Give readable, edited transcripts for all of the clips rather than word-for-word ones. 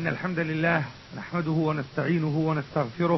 إن الحمد لله نحمده ونستعينه ونستغفره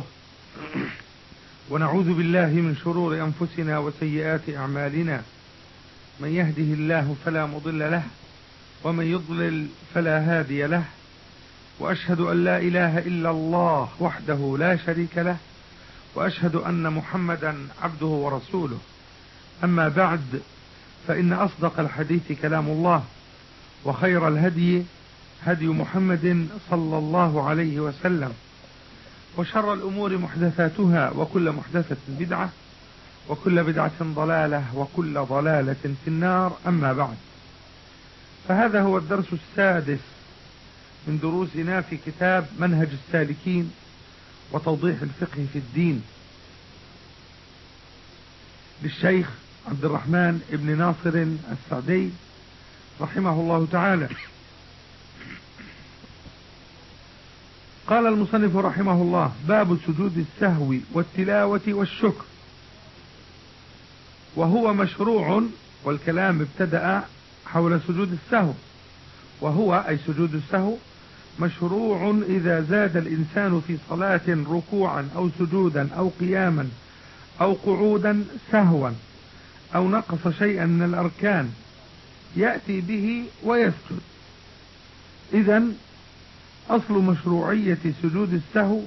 ونعوذ بالله من شرور أنفسنا وسيئات أعمالنا. من يهده الله فلا مضل له ومن يضلل فلا هادي له، وأشهد أن لا إله إلا الله وحده لا شريك له، وأشهد أن محمدا عبده ورسوله. أما بعد، فإن أصدق الحديث كلام الله، وخير الهدي هدي محمد صلى الله عليه وسلم، وشر الأمور محدثاتها، وكل محدثة بدعة، وكل بدعة ضلالة، وكل ضلالة في النار. أما بعد، فهذا هو الدرس السادس من دروسنا في كتاب منهج السالكين وتوضيح الفقه في الدين للشيخ عبد الرحمن ابن ناصر السعدي رحمه الله تعالى. قال المصنف رحمه الله: باب سجود السهو والتلاوة والشكر. وهو مشروع، والكلام ابتدأ حول سجود السهو، وهو أي سجود السهو مشروع إذا زاد الإنسان في صلاة ركوعا أو سجودا أو قياما أو قعودا سهوا، أو نقص شيئا من الأركان يأتي به ويسجد. إذن أصل مشروعية سجود السهو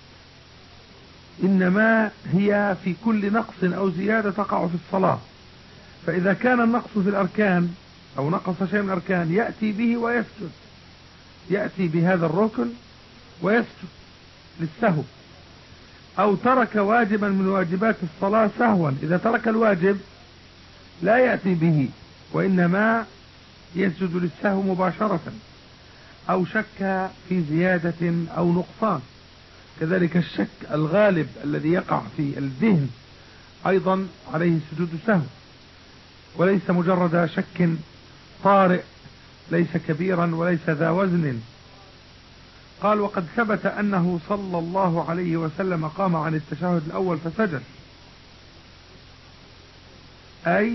إنما هي في كل نقص أو زيادة تقع في الصلاة. فإذا كان النقص في الأركان أو نقص شيء من الأركان يأتي به ويسجد، يأتي بهذا الركن ويسجد للسهو. أو ترك واجبا من واجبات الصلاة سهوا، إذا ترك الواجب لا يأتي به وإنما يسجد للسهو مباشرة. أو شك في زيادة أو نقصان، كذلك الشك الغالب الذي يقع في الذهن أيضا عليه سجود سهو، وليس مجرد شك طارئ، ليس كبيرا وليس ذا وزن. قال: وقد ثبت أنه صلى الله عليه وسلم قام عن التشهد الأول فسجد، أي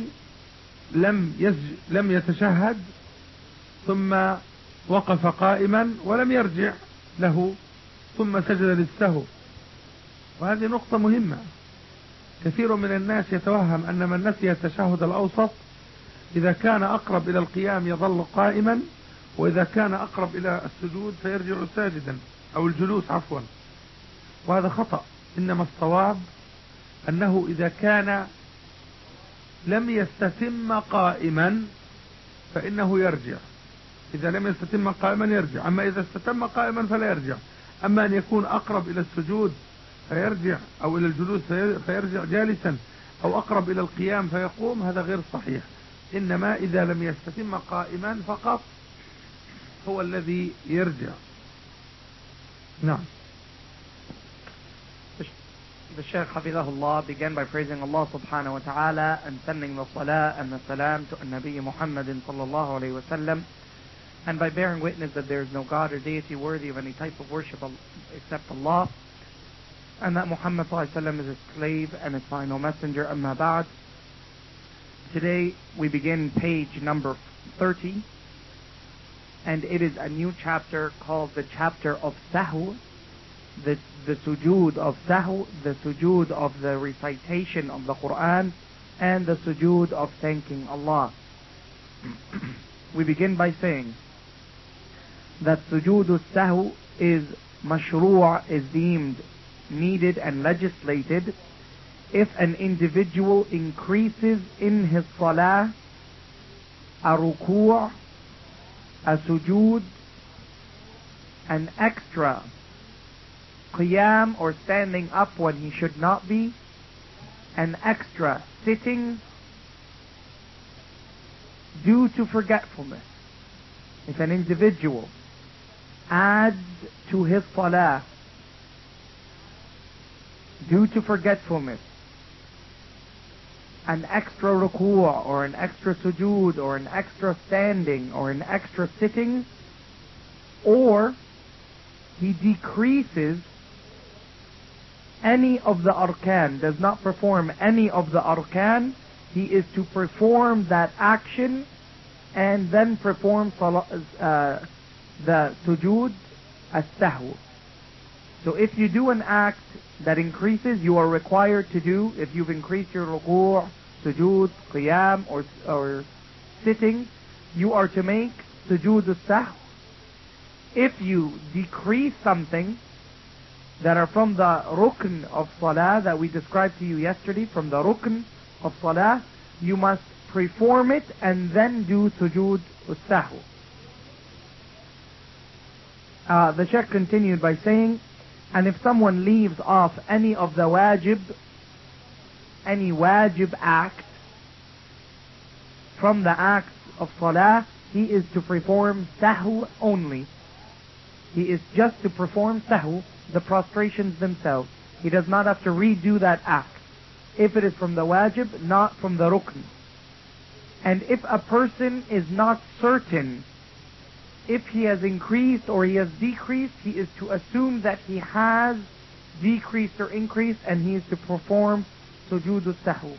لم يتشهد ثم وقف قائما ولم يرجع له ثم سجد للسهو. وهذه نقطة مهمة. كثير من الناس يتوهم أن من نسي التشهد الأوسط إذا كان أقرب إلى القيام يظل قائما، وإذا كان أقرب إلى السجود فيرجع ساجدا، أو الجلوس عفوا. وهذا خطأ. إنما الصواب أنه إذا كان لم يستتم قائما فإنه يرجع. إذا لم يستتم قائما يرجع، أما إذا استتم قائما فلا يرجع. أما أن يكون أقرب إلى السجود فيرجع، أو إلى الجلوس فيرجع جالسا، أو أقرب إلى القيام فيقوم، هذا غير صحيح. إنما إذا لم يستتم قائما فقط هو الذي يرجع. نعم. The Shaykh Hafidhahullah began by praising Allah subhanahu wa ta'ala and sending the salah and the salam to Nabi Muhammad sallallahu alayhi wa sallam, and by bearing witness that there is no God or deity worthy of any type of worship except Allah, and that Muhammad sallallahu alayhi wa sallam is his slave and his final messenger. Amma ba'd. Today we begin page number 30, and it is a new chapter called the chapter of Sahu, the sujood of Sahu, the sujood of the recitation of the Quran, and the sujood of thanking Allah. We begin by saying that sujood al-Sahu is mashru', is deemed needed and legislated if an individual increases in his salah a ruku', a sujood, an extra qiyam or standing up when he should not be, an extra sitting due to forgetfulness. If an individual adds to his salah due to forgetfulness an extra ruku' or an extra sujood or an extra standing or an extra sitting, or he decreases any of the arkan, does not perform any of the arkan, he is to perform that action and then perform the sujood as-sahw. So if you do an act that increases, you are required to do, if you've increased your ruku', sujood, qiyam, or sitting, you are to make sujood as-sahw. If you decrease something that are from the rukn of salah that we described to you yesterday, from the rukn of salah, you must perform it and then do sujood as-sahw. The Shaykh continued by saying, and if someone leaves off any of the wajib, any wajib act from the acts of salah, he is to perform sahw only. He is just to perform sahw, the prostrations themselves. He does not have to redo that act, if it is from the wajib, not from the rukn. And if a person is not certain if he has increased or he has decreased, he is to assume that he has decreased or increased, and he is to perform sujood as-sahw.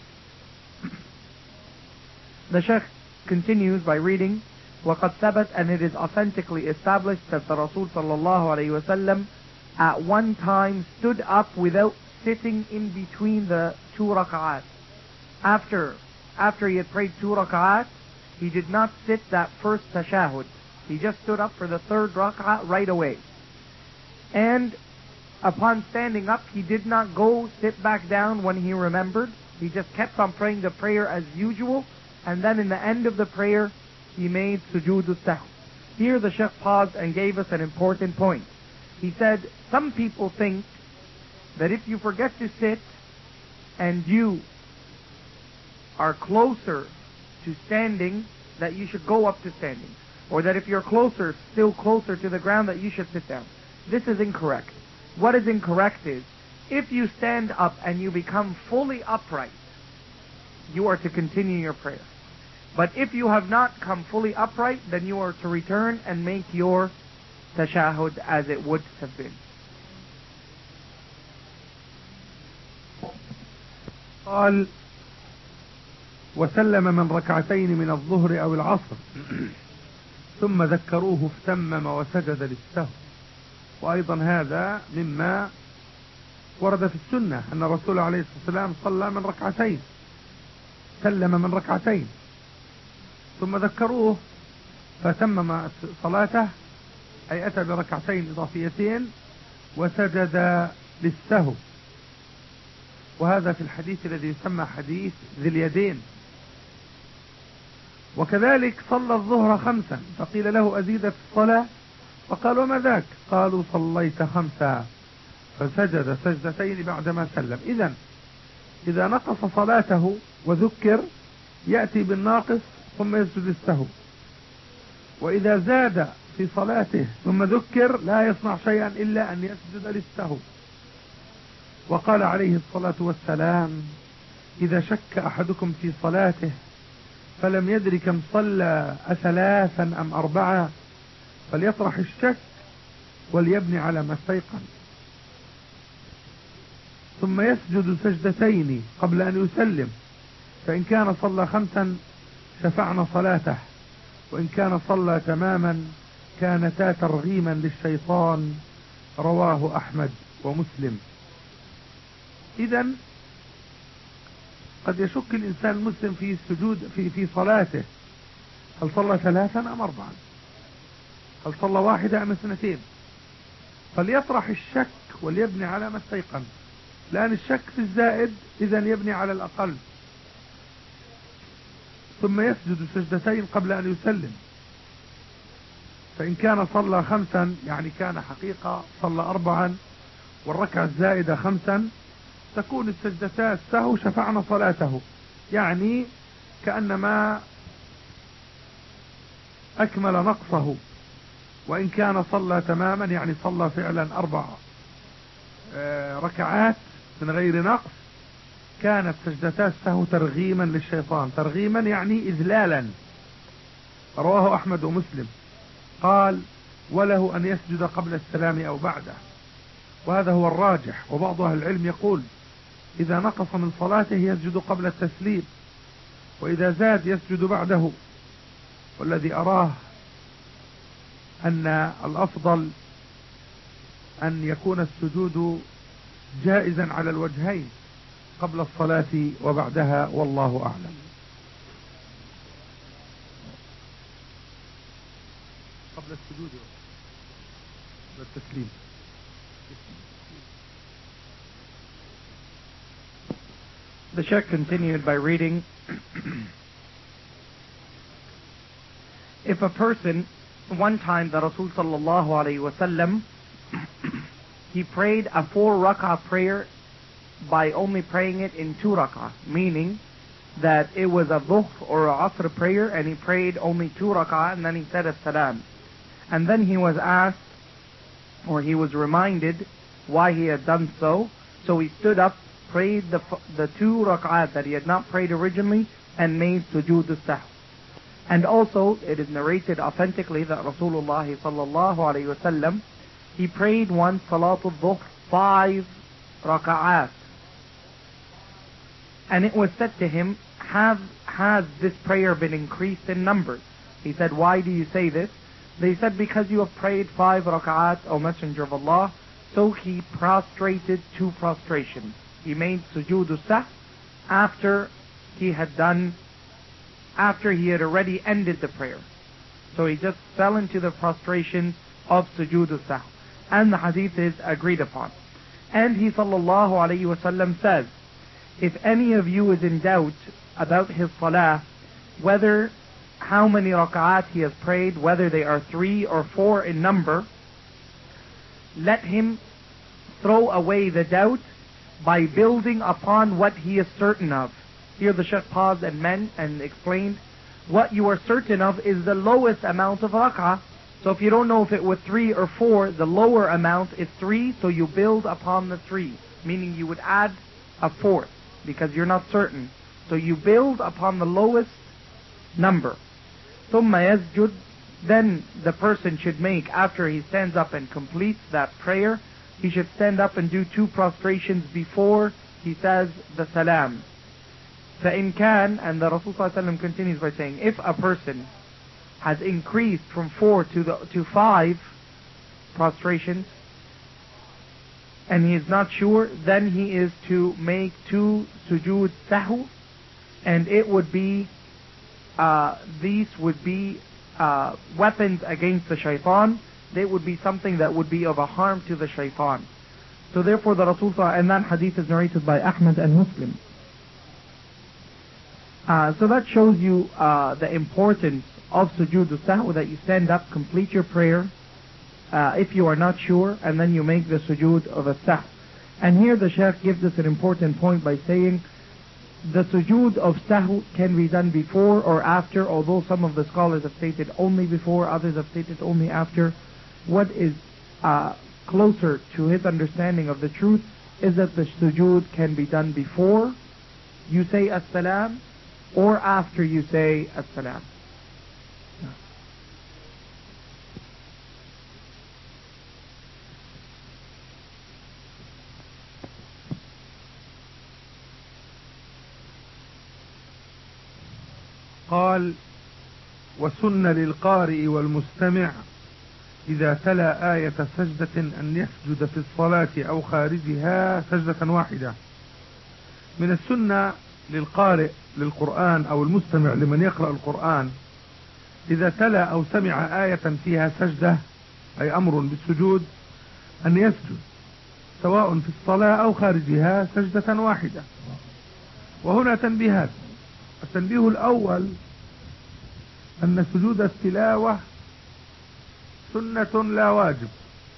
The Shaykh continues by reading, وَقَدْ ثَبَتْ, and it is authentically established that the Rasul sallallahu alayhi wasallam at one time stood up without sitting in between the two rak'at. After he had prayed 2 rak'at, he did not sit that first tashahud. He just stood up for the 3rd rak'ah right away. And upon standing up, he did not go sit back down when he remembered. He just kept on praying the prayer as usual. And then in the end of the prayer, he made sujood as-sahw. Here the Shaykh paused and gave us an important point. He said, some people think that if you forget to sit and you are closer to standing, that you should go up to standing. Or that if you're still closer to the ground, that you should sit down. This is incorrect. What is incorrect is, if you stand up and you become fully upright, you are to continue your prayer. But if you have not come fully upright, then you are to return and make your tashahud as it would have been. قال وسلم من ركعتين من الظهر أو العصر ثم ذكروه فتمم وسجد للسهو. وأيضا هذا مما ورد في السنة أن الرسول عليه الصلاة والسلام صلى من ركعتين، سلم من ركعتين ثم ذكروه فتمم صلاته، أي أتى بركعتين إضافيتين وسجد للسهو. وهذا في الحديث الذي يسمى حديث ذي اليدين. وكذلك صلى الظهر 5 فقيل له أزيد في الصلاة؟ فقال وما ذاك؟ قالوا صليت 5 فسجد سجدتين بعدما سلم. إذا نقص صلاته وذكر يأتي بالناقص ثم يسجد السهو، وإذا زاد في صلاته ثم ذكر لا يصنع شيئا إلا أن يسجد للسهو. وقال عليه الصلاة والسلام إذا شك أحدكم في صلاته فلم يدر كم صلى أ3 أم 4 فليطرح الشك وليبني على ما استيقن، ثم يسجد سجدتين قبل أن يسلم، فإن كان صلى 5 شفعنا صلاته، وإن كان صلى تماما كانتا ترغيما للشيطان. رواه أحمد ومسلم. إذن قد يشك الإنسان المسلم في السجود في صلاته، هل صلى 3 أم 4؟ هل صلى 1 أم 2؟ فليطرح الشك وليبني على ما استيقن، لأن الشك في الزائد إذن يبني على الأقل، ثم يسجد سجدتين قبل أن يسلم. فإن كان صلى 5 يعني كان حقيقة صلى 4 والركعة الزائدة 5 تكون السجدتا السهو شفعنا صلاته، يعني كأنما أكمل نقصه. وإن كان صلى تماما يعني صلى فعلا 4 ركعات من غير نقص كانت سجدتا السهو ترغيما للشيطان. ترغيما يعني إذلالا. رواه أحمد ومسلم. قال وله أن يسجد قبل السلام أو بعده، وهذا هو الراجح. وبعض أهل العلم يقول إذا نقص من صلاته يسجد قبل التسليم، وإذا زاد يسجد بعده. والذي أراه أن الأفضل أن يكون السجود جائزا على الوجهين قبل الصلاة وبعدها، والله أعلم. قبل السجود والتسليم. The Shaykh continued by reading, if a person, one time the Rasul sallallahu alayhi wa sallam, he prayed a 4 rak'ah prayer by only praying it in 2 rak'ah, meaning that it was a dhuhr or a asr prayer and he prayed only 2 rak'ah and then he said as-salam. And then he was asked, or he was reminded why he had done so. So he stood up, prayed the 2 rak'ah that he had not prayed originally and made sujood as-sahw. And also it is narrated authentically that Rasulullah sallallahu alayhi wa sallam, he prayed once Salatul Dhuhr 5 raka'at. And it was said to him, has this prayer been increased in numbers? He said, why do you say this? They said, because you have prayed 5 raka'at, O Messenger of Allah. So he prostrated 2 prostrations. He made sujood as-sahw after he had already ended the prayer. So he just fell into the prostration of sujood as-sahw. And the hadith is agreed upon. And he sallallahu alayhi wa sallam says, if any of you is in doubt about his salah, whether how many rak'at he has prayed, whether they are 3 or 4 in number, let him throw away the doubt by building upon what he is certain of. Here the Shaykh paused and explained, what you are certain of is the lowest amount of rak'ah. So if you don't know if it was 3 or 4, the lower amount is 3, so you build upon the 3, meaning you would add a 4th, because you're not certain. So you build upon the lowest number. ثُمَّ يَسْجُدْ, then the person should make, after he stands up and completes that prayer, he should stand up and do 2 prostrations before he says the salam. فَإِنْ كَانَ, and the Rasul sallallahu alaihi wasallam continues by saying, if a person has increased from 4 to 5 prostrations, and he is not sure, then he is to make 2 sujood sahw, and it would be, these would be weapons against the shaitan. They would be something that would be of a harm to the shaitan. So therefore the Rasul, and that hadith is narrated by Ahmad and Muslim. So that shows you the importance of sujood as-sahw, that you stand up, complete your prayer, if you are not sure, and then you make the sujood of as-sahw. And here the Shaykh gives us an important point by saying the sujood of sahw can be done before or after, although some of the scholars have stated only before, others have stated only after. What is closer to his understanding of the truth is that the sujood can be done before you say as-salam or after you say as-salam. قال وسن للقارئ والمستمع إذا تلا آية سجدة أن يسجد في الصلاة أو خارجها سجدة واحدة. من السنة للقارئ للقرآن أو المستمع لمن يقرأ القرآن إذا تلا أو سمع آية فيها سجدة، أي أمر بالسجود، أن يسجد سواء في الصلاة أو خارجها سجدة واحدة. وهنا تنبيهات. التنبيه الأول أن سجود التلاوة سنة لا واجب.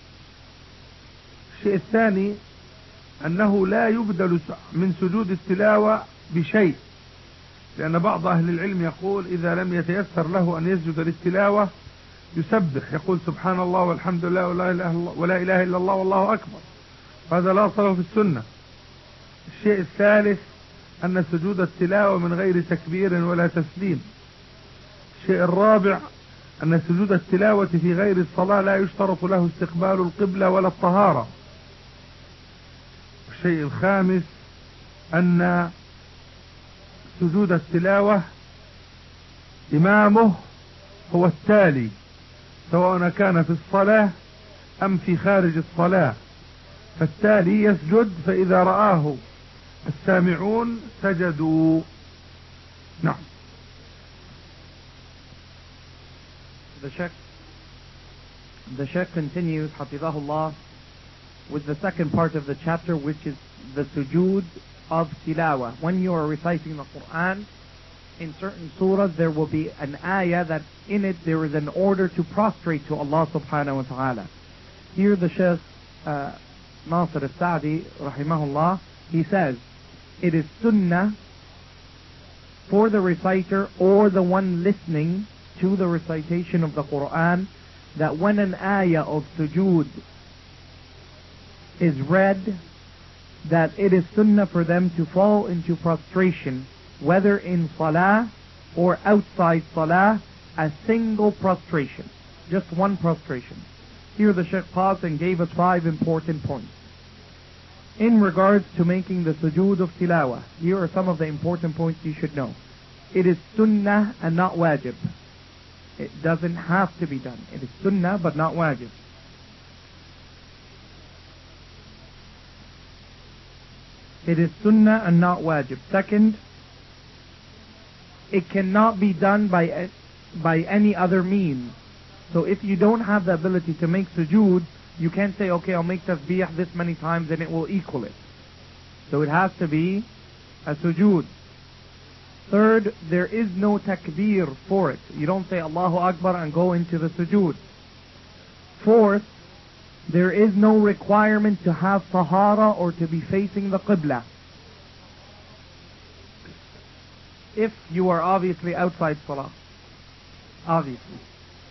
الشيء الثاني أنه لا يبدل من سجود التلاوة بشيء، لأن بعض أهل العلم يقول إذا لم يتيسر له أن يسجد للتلاوة يسبح، يقول سبحان الله والحمد لله ولا إله إلا الله والله أكبر، هذا لا أصله في السنة. الشيء الثالث أن سجود التلاوة من غير تكبير ولا تسليم. الشيء الرابع أن سجود التلاوة في غير الصلاة لا يشترط له استقبال القبلة ولا الطهارة. الشيء الخامس أن سجود التلاوة إمامه هو التالي، سواء كان في الصلاة أم في خارج الصلاة، فالتالي يسجد، فإذا رآه السامعون سجدوا. نعم. The Sheikh continues, Hafizahullah, with the second part of the chapter, which is the sujood of tilawa. When you are reciting the Quran, in certain surahs there will be an ayah that in it there is an order to prostrate to Allah subhanahu wa ta'ala. Here the Shaykh Nasir al-Sa'di, rahimahullah, he says, it is sunnah for the reciter or the one listening to the recitation of the Quran that when an ayah of sujood is read, that it is sunnah for them to fall into prostration, whether in salah or outside salah, a single prostration, just one prostration. Here the Shaykh paused and gave us 5 important points. In regards to making the sujood of tilawah, here are some of the important points you should know. It is sunnah and not wajib. It doesn't have to be done. It is sunnah but not wajib. It is sunnah and not wajib. Second, it cannot be done by any other means. So if you don't have the ability to make sujood, you can't say, okay, I'll make tasbih this many times and it will equal it. So it has to be a sujood. Third, there is no takbir for it. You don't say Allahu Akbar and go into the sujood. Fourth, there is no requirement to have tahara or to be facing the qibla. If you are obviously outside salah. Obviously.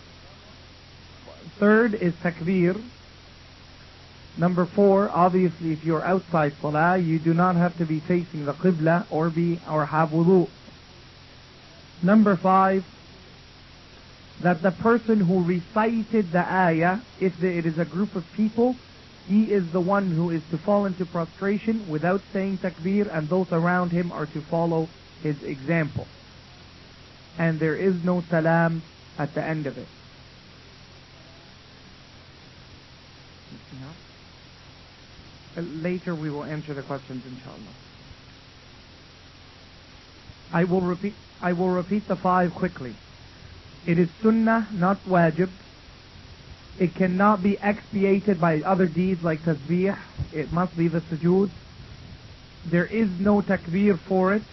Third is takbir. Number 4, obviously if you're outside salah, you do not have to be facing the qibla or have wudu. Number 5, that the person who recited the ayah, if it is a group of people, he is the one who is to fall into prostration without saying takbir, and those around him are to follow his example. And there is no salam at the end of it. Later we will answer the questions, inshallah. I will repeat the 5 quickly. It is sunnah, not wajib. It cannot be expiated by other deeds like tasbih. It must be the sujood. There is no takbir for it.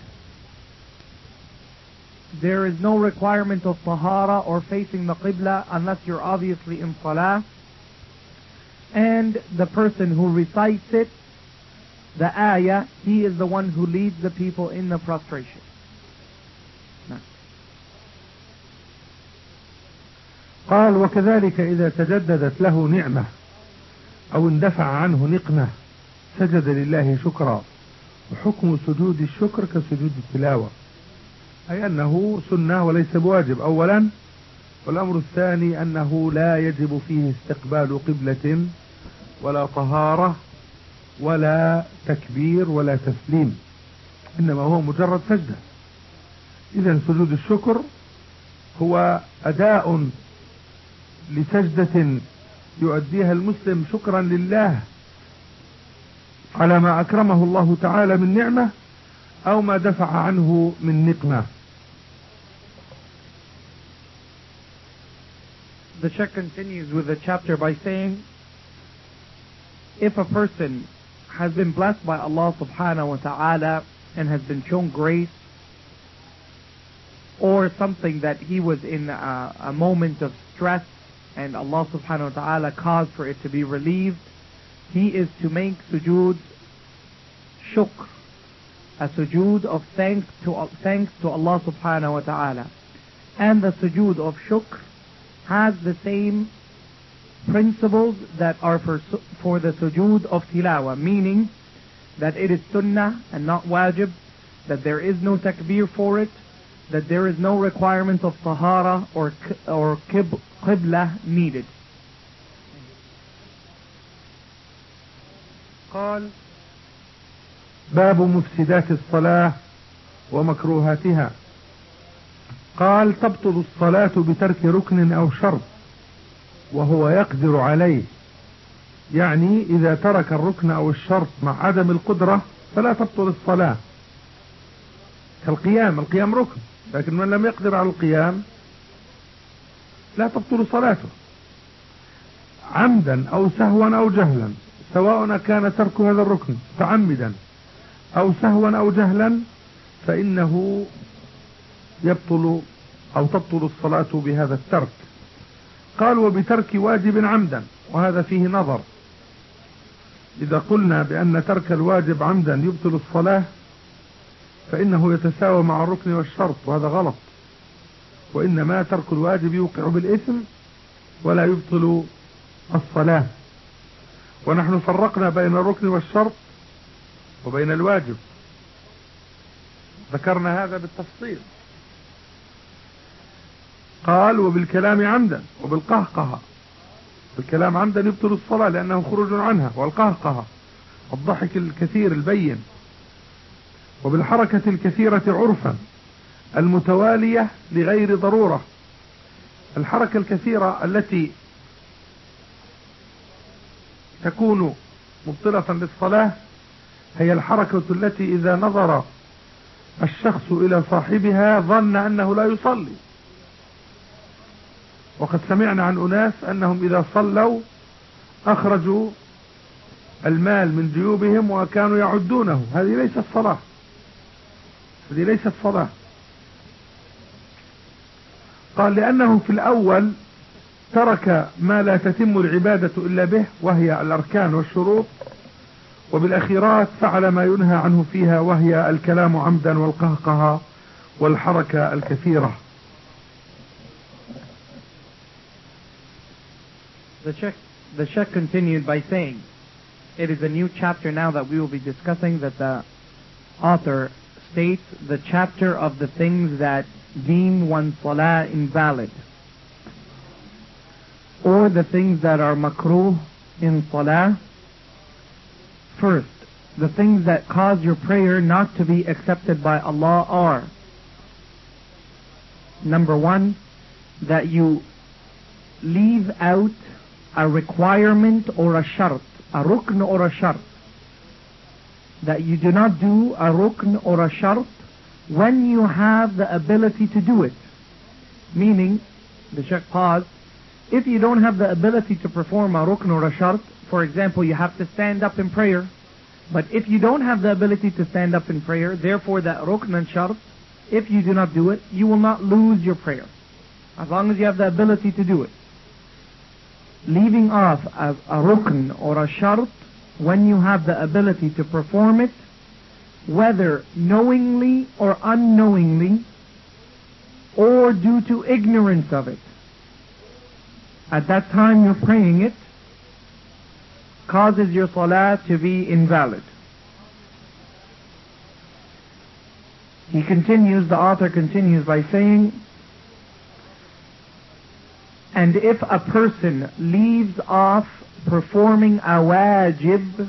There is no requirement of tahara or facing the qibla unless you're obviously in salah. And the person who recites it, the ayah, he is the one who leads the people in the prostration. قال وكذلك إذا تجددت له نعمة أو اندفع عنه نقمة سجد لله شكرا، وحكم سجود الشكر كسجود التلاوة، أي أنه سنة وليس بواجب أولا. والأمر الثاني أنه لا يجب فيه استقبال قبلة ولا طهارة ولا تكبير ولا تسليم، إنما هو مجرد سجدة. إذن سجود الشكر هو أداء لسجدة يؤديها المسلم شكرا لله على ما أكرمه الله تعالى من نعمة أو ما دفع عنه من نقمة. The Shaykh continues with the chapter by saying, if a person has been blessed by Allah subhanahu wa ta'ala and has been shown grace, or something that he was in a moment of stress and Allah subhanahu wa ta'ala caused for it to be relieved, he is to make sujood shukr, a sujood of thanks to Allah subhanahu wa ta'ala. And the sujood of shukr has the same principles that are for the sujood of tilawa, meaning that it is sunnah and not wajib, that there is no takbir for it, that there is no requirement of tahara or qibla needed. قال باب مفسدات الصلاة ومكروهاتها. قال تبطل الصلاة بترك ركن أو شرط وهو يقدر عليه يعني إذا ترك الركن أو الشرط مع عدم القدرة فلا تبطل الصلاة، كالقيام. القيام ركن، لكن من لم يقدر على القيام لا تبطل صلاته عمدا أو سهوا أو جهلا، سواء كان ترك هذا الركن تعمدا أو سهوا أو جهلا، فإنه يبطل أو تبطل الصلاة بهذا الترك. قال وبترك واجب عمدا، وهذا فيه نظر. إذا قلنا بأن ترك الواجب عمدا يبطل الصلاة فإنه يتساوى مع الركن والشرط، وهذا غلط. وإنما ترك الواجب يوقع بالإثم ولا يبطل الصلاة. ونحن فرقنا بين الركن والشرط وبين الواجب، ذكرنا هذا بالتفصيل. قال وبالكلام عمدا وبالقهقهة. بالكلام عمدا يبطل الصلاة لأنه خروج عنها، والقهقهة الضحك الكثير البين. وبالحركة الكثيرة عرفا المتوالية لغير ضرورة. الحركة الكثيرة التي تكون مبطلة للصلاة هي الحركة التي إذا نظر الشخص إلى صاحبها ظن أنه لا يصلي. وقد سمعنا عن أناس أنهم إذا صلوا أخرجوا المال من جيوبهم وكانوا يعدونه. هذه ليست صلاة، هذه ليست صلاة. قال لأنه في الأول ترك ما لا تتم العبادة إلا به، وهي الأركان والشروط، وبالأخيرات فعل ما ينهى عنه فيها، وهي الكلام عمدا والقهقهة والحركة الكثيرة. The Sheikh continued by saying, it is a new chapter now that we will be discussing, that the author states the chapter of the things that deem one's salah invalid, or the things that are makruh in salah. First, the things that cause your prayer not to be accepted by Allah are: number one, that you leave out a requirement or a shart, a rukn or a shart. That you do not do a rukn or a shart when you have the ability to do it. Meaning, the Shaykh paused, if you don't have the ability to perform a rukn or a shart, for example, you have to stand up in prayer. But if you don't have the ability to stand up in prayer, therefore that rukn and shart, if you do not do it, you will not lose your prayer, as long as you have the ability to do it. Leaving off a rukn or a shart when you have the ability to perform it, whether knowingly or unknowingly, or due to ignorance of it. At that time you're praying it, causes your salah to be invalid. He continues, the author continues by saying, and if a person leaves off performing a wajib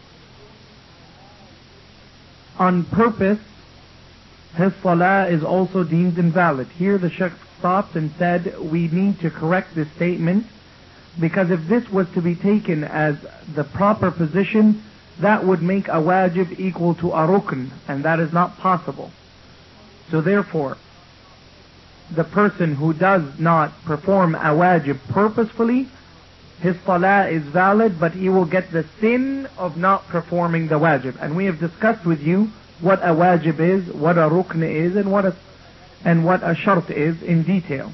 on purpose, his salah is also deemed invalid. Here the Shaykh stopped and said we need to correct this statement, because if this was to be taken as the proper position, that would make a wajib equal to a rukn, and that is not possible. So therefore, the person who does not perform a wajib purposefully, his salah is valid, but he will get the sin of not performing the wajib. And we have discussed with you what a wajib is, what a rukn is, and what a shart is in detail.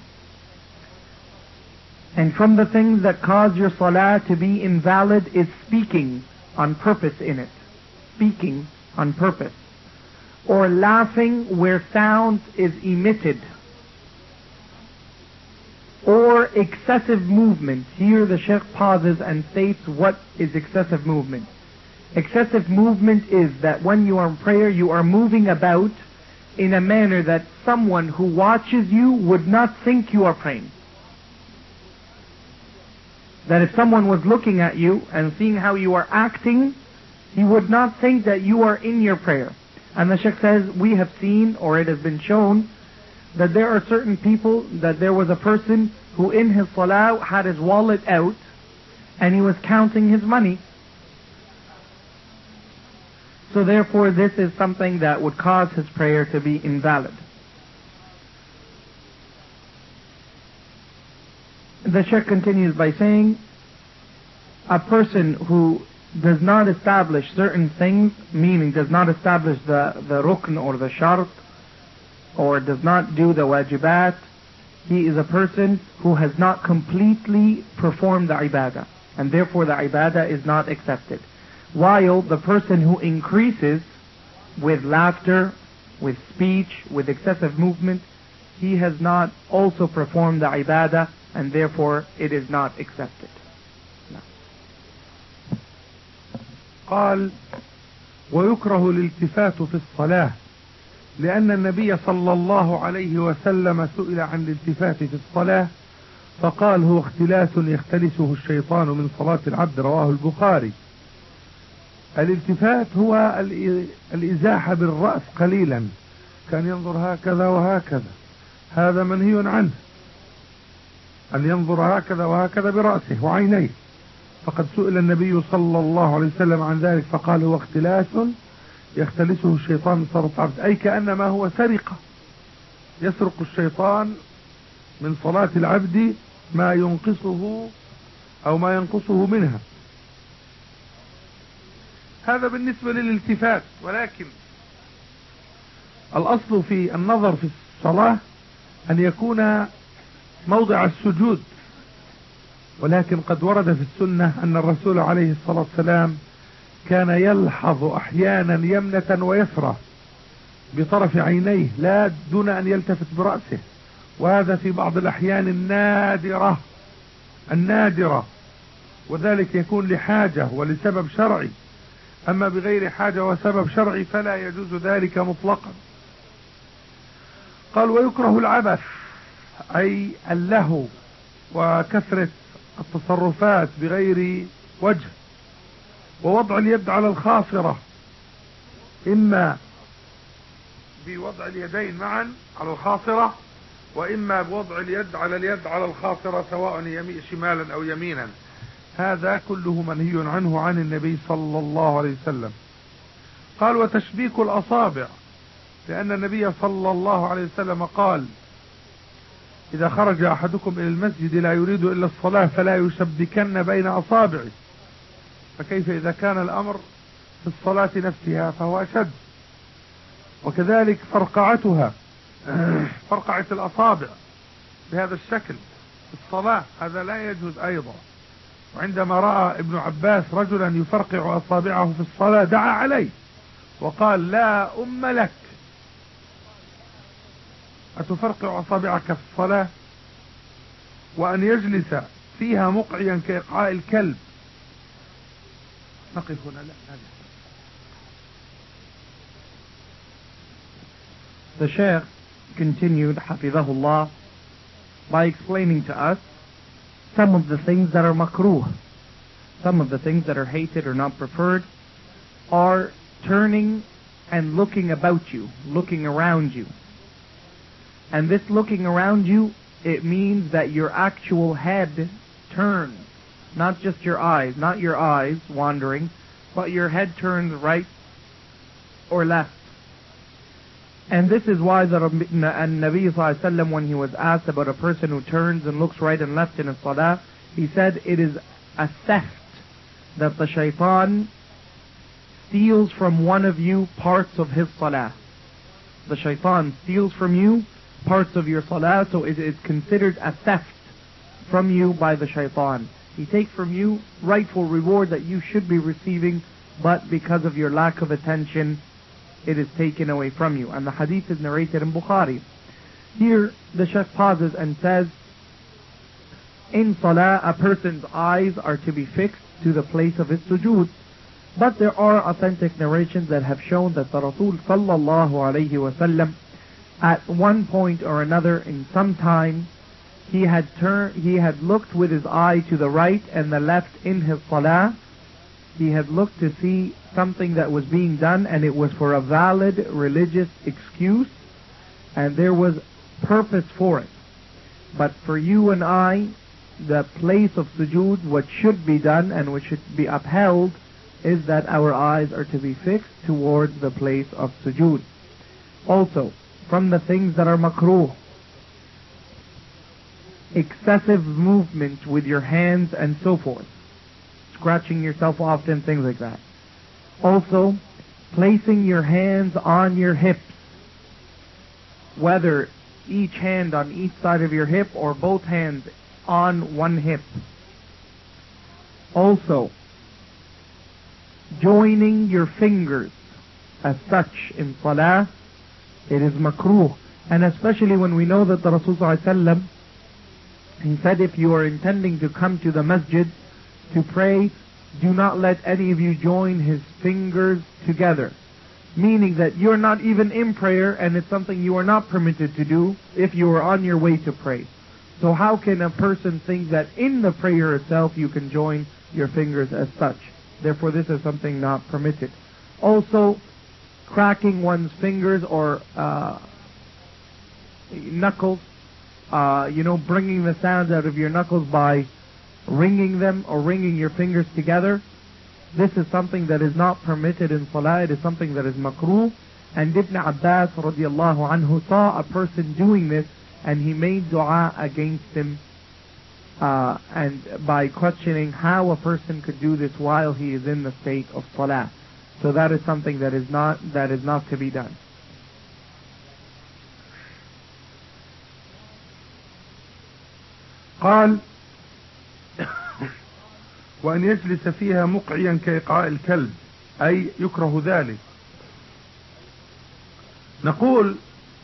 And from the things that cause your salah to be invalid is speaking on purpose in it. Speaking on purpose. Or laughing where sound is emitted. Or excessive movement. Here the Shaykh pauses and states what is excessive movement. Excessive movement is that when you are in prayer, you are moving about in a manner that someone who watches you would not think you are praying. That if someone was looking at you and seeing how you are acting, he would not think that you are in your prayer. And the Shaykh says, we have seen, or it has been shown, that there are certain people, that there was a person who in his salah had his wallet out, and he was counting his money. So therefore this is something that would cause his prayer to be invalid. The Shaykh continues by saying, a person who does not establish certain things, meaning does not establish the rukn or the shart, or does not do the wajibat, he is a person who has not completely performed the ibadah, and therefore the ibadah is not accepted. While the person who increases with laughter, with speech, with excessive movement, he has not also performed the ibadah, and therefore it is not accepted. قال ويكره الالتفات في الصلاة لأن النبي صلى الله عليه وسلم سئل عن الالتفات في الصلاة فقال هو اختلاس يختلسه الشيطان من صلاة العبد، رواه البخاري. الالتفات هو الإزاحة بالرأس قليلا، كان ينظر هكذا وهكذا، هذا منهي عنه، أن ينظر هكذا وهكذا برأسه وعينيه، فقد سئل النبي صلى الله عليه وسلم عن ذلك فقال هو اختلاس يختلسه الشيطان من صلاة العبد، أي كأنما هو سرقة، يسرق الشيطان من صلاة العبد ما ينقصه أو ما ينقصه منها. هذا بالنسبة للالتفات. ولكن الأصل في النظر في الصلاة أن يكون موضع السجود، ولكن قد ورد في السنة أن الرسول عليه الصلاة والسلام كان يلحظ أحيانا يمنة ويسرى بطرف عينيه لا دون أن يلتفت برأسه، وهذا في بعض الأحيان النادرة، وذلك يكون لحاجة ولسبب شرعي، أما بغير حاجة وسبب شرعي فلا يجوز ذلك مطلقا. قال ويكره العبث أي اللهو وكثرة التصرفات بغير وجه، ووضع اليد على الخاصرة، إما بوضع اليدين معا على الخاصرة وإما بوضع اليد على الخاصرة سواء شمالا أو يمينا، هذا كله منهي عنه عن النبي صلى الله عليه وسلم. قال وتشبيك الأصابع، لأن النبي صلى الله عليه وسلم قال إذا خرج أحدكم إلى المسجد لا يريد إلا الصلاة فلا يشبكن بين أصابعه، فكيف إذا كان الأمر في الصلاة نفسها فهو أشد. وكذلك فرقعة الأصابع بهذا الشكل في الصلاة هذا لا يجوز أيضا. وعندما رأى ابن عباس رجلا يفرقع أصابعه في الصلاة دعا عليه وقال لا أم لك، أتفرقع أصابعك في الصلاة؟ وأن يجلس فيها مقعيا كإقعاء الكلب. نقف هنا. لا. The Shaykh continued, Hafidhahullah, by explaining to us some of the things that are makruh, some of the things that are hated or not preferred, are turning and looking about you, looking around you. And this looking around you, it means that your actual head turns, not just your eyes, not your eyes wandering, but your head turns right or left. And this is why the Nabi Sallallahu Alaihi Wasallam, when he was asked about a person who turns and looks right and left in his salah, he said it is a theft, that the shaitan steals from one of you parts of his salah. The shaitan steals from you parts of your salah, so it is considered a theft from you by the shaitan. He takes from you rightful reward that you should be receiving, but because of your lack of attention, it is taken away from you. And the hadith is narrated in Bukhari. Here the Shaykh pauses and says, in salah a person's eyes are to be fixed to the place of his sujood. But there are authentic narrations that have shown that the Rasul sallallahu alayhi wasallam at one point or another in some time he had looked with his eye to the right and the left in his salah. He had looked to see something that was being done, and it was for a valid religious excuse, and there was purpose for it. But for you and I, the place of sujood, what should be done and what should be upheld, is that our eyes are to be fixed towards the place of sujood. Also, from the things that are makruh, excessive movement with your hands and so forth, scratching yourself often, things like that. Also, placing your hands on your hips, whether each hand on each side of your hip or both hands on one hip. Also, joining your fingers as such in salah, it is makruh. And especially when we know that the Rasul ﷺ, he said, if you are intending to come to the masjid to pray, do not let any of you join his fingers together. Meaning that you're not even in prayer, and it's something you are not permitted to do if you are on your way to pray. So how can a person think that in the prayer itself you can join your fingers as such? Therefore this is something not permitted. Also, cracking one's fingers or knuckles, bringing the sounds out of your knuckles by ringing them or ringing your fingers together. This is something that is not permitted in salah. It is something that is makruh. And Ibn Abbas radiallahu anhu saw a person doing this, and he made dua against him, and by questioning how a person could do this while he is in the state of salah. So that is something that is not to be done. قال وأن يجلس فيها مقعيا كإقعاء الكلب، أي يكره ذلك. نقول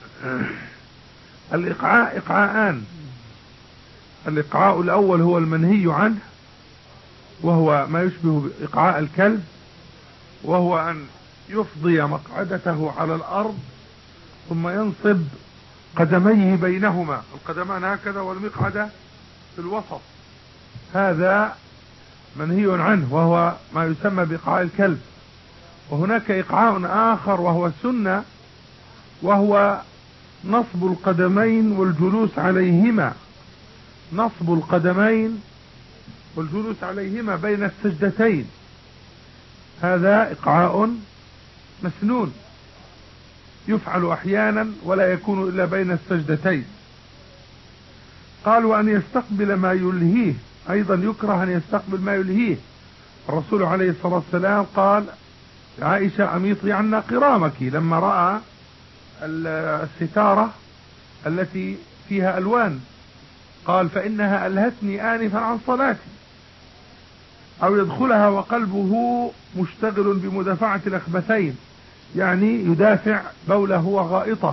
الإقعاء إقعاءان. الإقعاء الأول هو المنهي عنه، وهو ما يشبه إقعاء الكلب، وهو أن يفضي مقعدته على الأرض ثم ينصب قدميه بينهما، القدمان هكذا والمقعدة في الوسط. هذا منهي عنه، وهو ما يسمى بإقعاء الكلب. وهناك إقعاء آخر وهو سنة، وهو نصب القدمين والجلوس عليهما، نصب القدمين والجلوس عليهما بين السجدتين. هذا إقعاء مسنون يفعل أحيانا ولا يكون إلا بين السجدتين. قالوا أن يستقبل ما يلهيه، أيضا يكره أن يستقبل ما يلهيه. الرسول عليه الصلاة والسلام قال عائشة أميطي عنا قرامك، لما رأى الستارة التي فيها ألوان قال فإنها ألهتني آنفا عن صلاتي. أو يدخلها وقلبه مشتغل بمدافعة الأخبثين، يعني يدافع بوله وغائطه،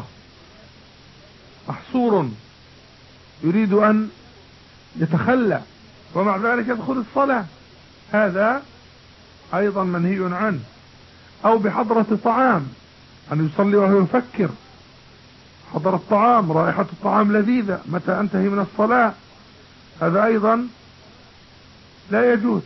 محصور يريد أن يتخلى ومع ذلك يدخل الصلاة، هذا أيضا منهي عنه. أو بحضرة طعام، أن يصلي وهو يفكر، حضر الطعام، رائحة الطعام لذيذة، متى أنتهي من الصلاة، هذا أيضا لا يجوز.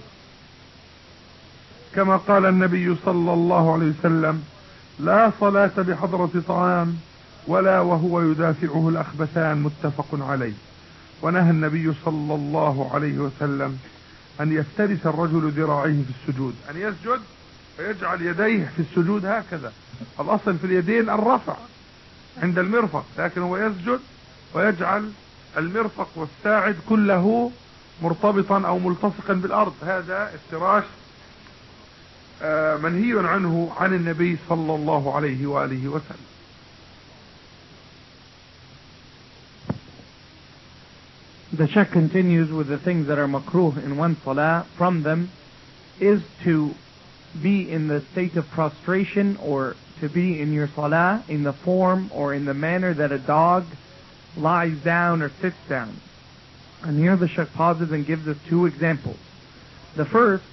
كما قال النبي صلى الله عليه وسلم لا صلاة بحضرة طعام ولا وهو يدافعه الأخبثان، متفق عليه. ونهى النبي صلى الله عليه وسلم أن يفترس الرجل ذراعيه في السجود، أن يسجد فيجعل يديه في السجود هكذا. الأصل في اليدين الرفع عند المرفق، لكن هو يسجد ويجعل المرفق والساعد كله مرتبطا أو ملتصقا بالأرض. هذا افتراش منهي عنه عن النبي صلى الله عليه وآله وسلم. The Shaykh continues with the things that are makruh in one salah. From them is to be in the state of prostration, or to be in your salah in the form or in the manner that a dog lies down or sits down. And here the Shaykh pauses and gives us two examples. The first,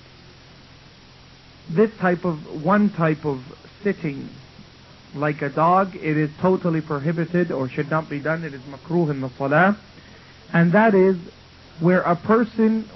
one type of sitting like a dog, it is totally prohibited or should not be done. It is makruh in the salah. And that is where a person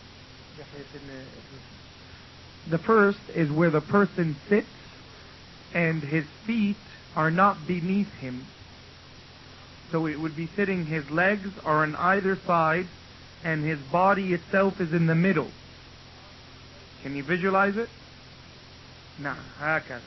the first is where the person sits and his feet are not beneath him. So it would be sitting, his legs are on either side, and his body itself is in the middle. Can you visualize it? Nah, هكذا.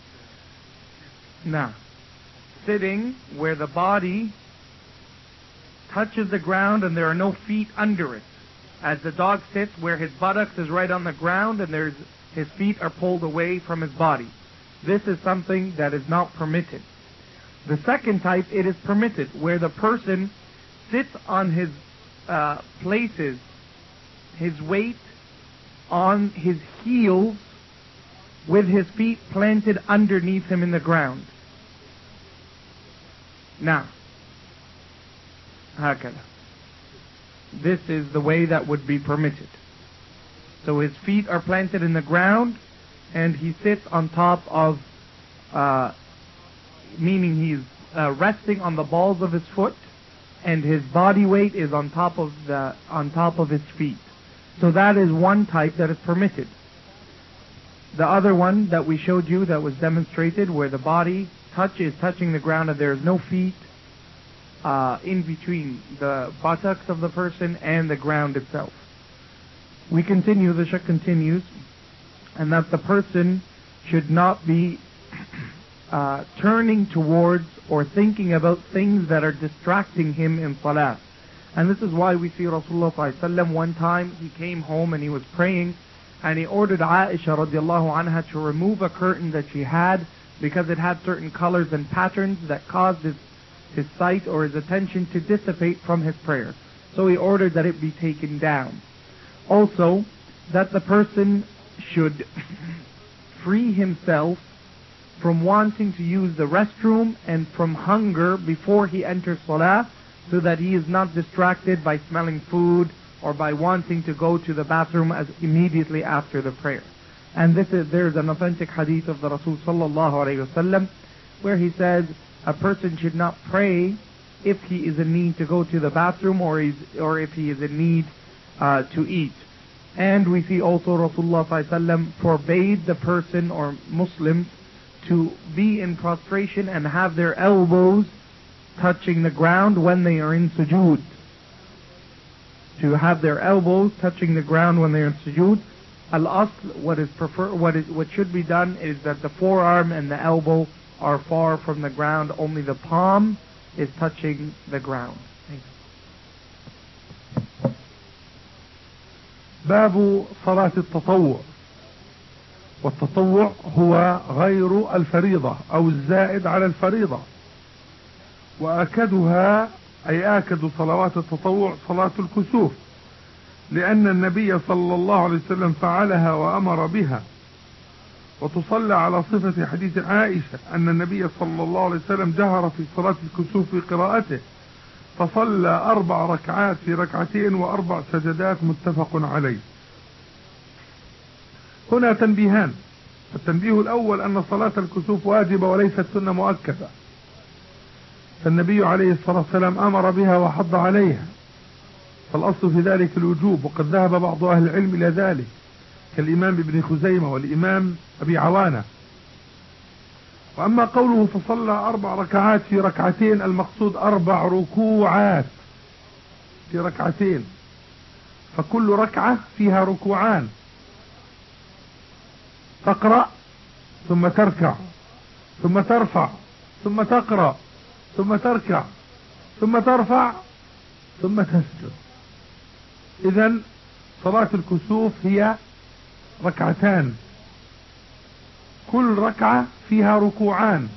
Nah. Sitting where the body touches the ground and there are no feet under it. As the dog sits where his buttocks is right on the ground and his feet are pulled away from his body. This is something that is not permitted. The second type, it is permitted, where the person sits on his places his weight on his heels with his feet planted underneath him in the ground. Now, هكذا. This is the way that would be permitted. So his feet are planted in the ground and he sits on top of, meaning he's resting on the balls of his foot, and his body weight is on top of his feet. So that is one type that is permitted. The other one that we showed you that was demonstrated, where the body is touching the ground and there is no feet in between the buttocks of the person and the ground itself. We continue, the Shaykh continues, and that the person should not be turning towards or thinking about things that are distracting him in salah. And this is why we see Rasulullah ﷺ one time, he came home and he was praying, and he ordered Aisha radiallahu anha to remove a curtain that she had because it had certain colors and patterns that caused his sight or his attention to dissipate from his prayer. So he ordered that it be taken down. Also, that the person should free himself from wanting to use the restroom and from hunger before he enters salah, so that he is not distracted by smelling food or by wanting to go to the bathroom as immediately after the prayer. And there's an authentic hadith of the Rasul sallallahu alayhi wasallam where he says a person should not pray if he is in need to go to the bathroom or if he is in need to eat. And we see also Rasulullah sallallahu alayhi wasallam forbade the person or Muslims to be in prostration and have their elbows touching the ground when they are in sujood. To have their elbows touching the ground when they are in sujood. Al-asl, what should be done is that the forearm and the elbow are far from the ground, only the palm is touching the ground. باب صلاة التطوع. والتطوع هو غير الفريضة أو الزائد على الفريضة، وأكدها أي آكد صلوات التطوع صلاة الكسوف، لأن النبي صلى الله عليه وسلم فعلها وأمر بها، وتصلى على صفة حديث عائشة أن النبي صلى الله عليه وسلم جهر في صلاة الكسوف في قراءته، فصلى 4 ركعات في ركعتين و4 سجدات متفق عليه. هنا تنبيهان. التنبيه الأول أن صلاة الكسوف واجبة وليست سنة مؤكدة، فالنبي عليه الصلاة والسلام أمر بها وحض عليها، فالأصل في ذلك الوجوب، وقد ذهب بعض أهل العلم إلى ذلك كالإمام ابن خزيمة والإمام أبي عوانة. وأما قوله فصلى 4 ركعات في ركعتين، المقصود 4 ركوعات في ركعتين، فكل ركعة فيها ركوعان، تقرأ ثم تركع ثم ترفع ثم تقرأ ثم تركع ثم ترفع ثم تسجد. إذن صلاة الكسوف هي ركعتان، كل ركعة فيها ركوعان،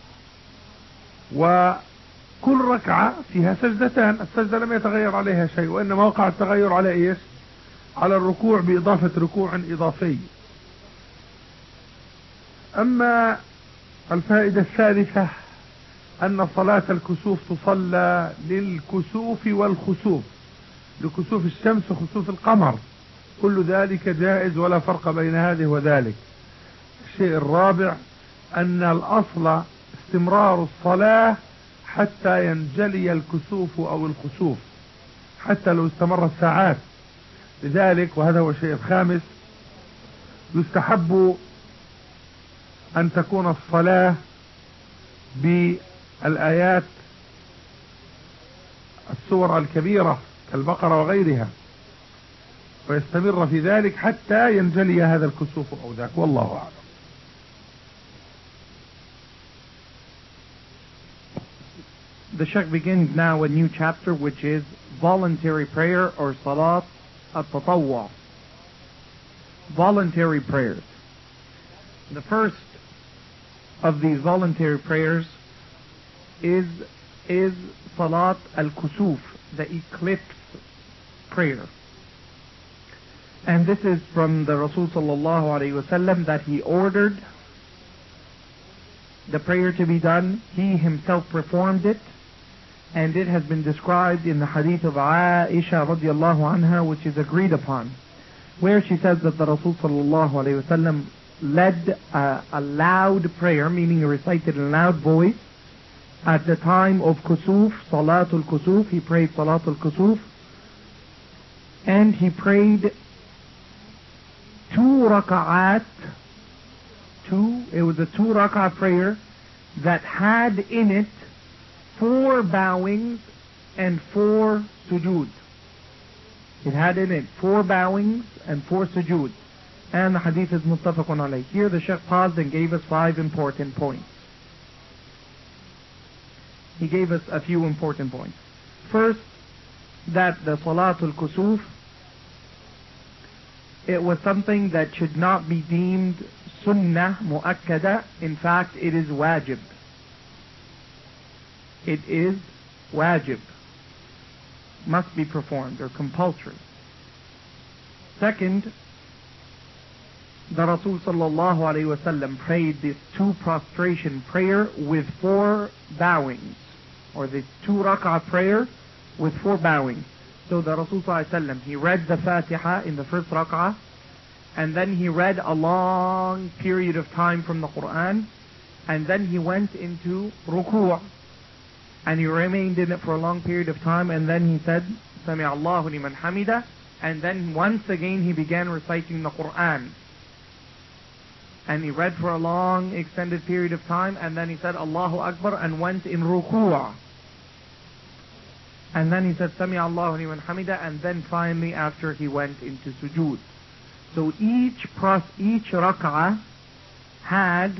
وكل ركعة فيها سجدتان. السجدة لم يتغير عليها شيء، وإنما وقع التغير على إيش؟ على الركوع بإضافة ركوع إضافي. أما الفائدة الثالثة أن صلاة الكسوف تصلى للكسوف والخسوف، لكسوف الشمس وخسوف القمر، كل ذلك جائز ولا فرق بين هذه وذلك. الشيء الرابع أن الأصل استمرار الصلاة حتى ينجلي الكسوف أو الخسوف، حتى لو استمرت ساعات. لذلك وهذا هو الشيء الخامس، يستحب أن تكون الصلاة بالآيات السور الكبيرة كالبقرة وغيرها، ويستمر في ذلك حتى ينجلي هذا الكسوف أو ذاك، والله أعلم. The Shaykh begins now a new chapter, which is voluntary prayer or salat at-tatawwu'. Voluntary prayers. The first of these voluntary prayers is salat al-kusuf, the eclipse prayer. And this is from the Rasul sallallahu alayhi wa sallam, that he ordered the prayer to be done. He himself performed it, and it has been described in the hadith of Aisha radiallahu anha, which is agreed upon, where she says that the Rasul sallallahu alayhi wa sallam led a loud prayer, meaning recited in a loud voice, at the time of kusuf, salatul kusuf. He prayed salatul kusuf, and he prayed 2 raka'at. It was a 2 raka'at prayer that had in it 4 bowings and 4 sujood. It had in it 4 bowings and 4 sujood. And the hadith is muttafaqun alayh. Here the Shaykh paused and gave us 5 important points. He gave us a few important points. First, that the salatul kusuf, it was something that should not be deemed sunnah mu'akkada. In fact, it is wajib. It is wajib. Must be performed, or compulsory. Second, the Rasul sallallahu alayhi wa sallam prayed this 2 prostration prayer with 4 bowings, or this 2 rak'ah prayer with 4 bowings. So the Rasul sallallahu alayhi wa sallam, he read the Fatiha in the first rak'ah, and then he read a long period of time from the Quran, and then he went into ruku', and he remained in it for a long period of time, and then he said, Sami Allahu liman hamida, and then once again he began reciting the Quran. And he read for a long extended period of time, and then he said Allahu Akbar and went in ruku'. And then he said Sami Allahu liman hamida, and then finally after he went into sujood. So each rak'ah had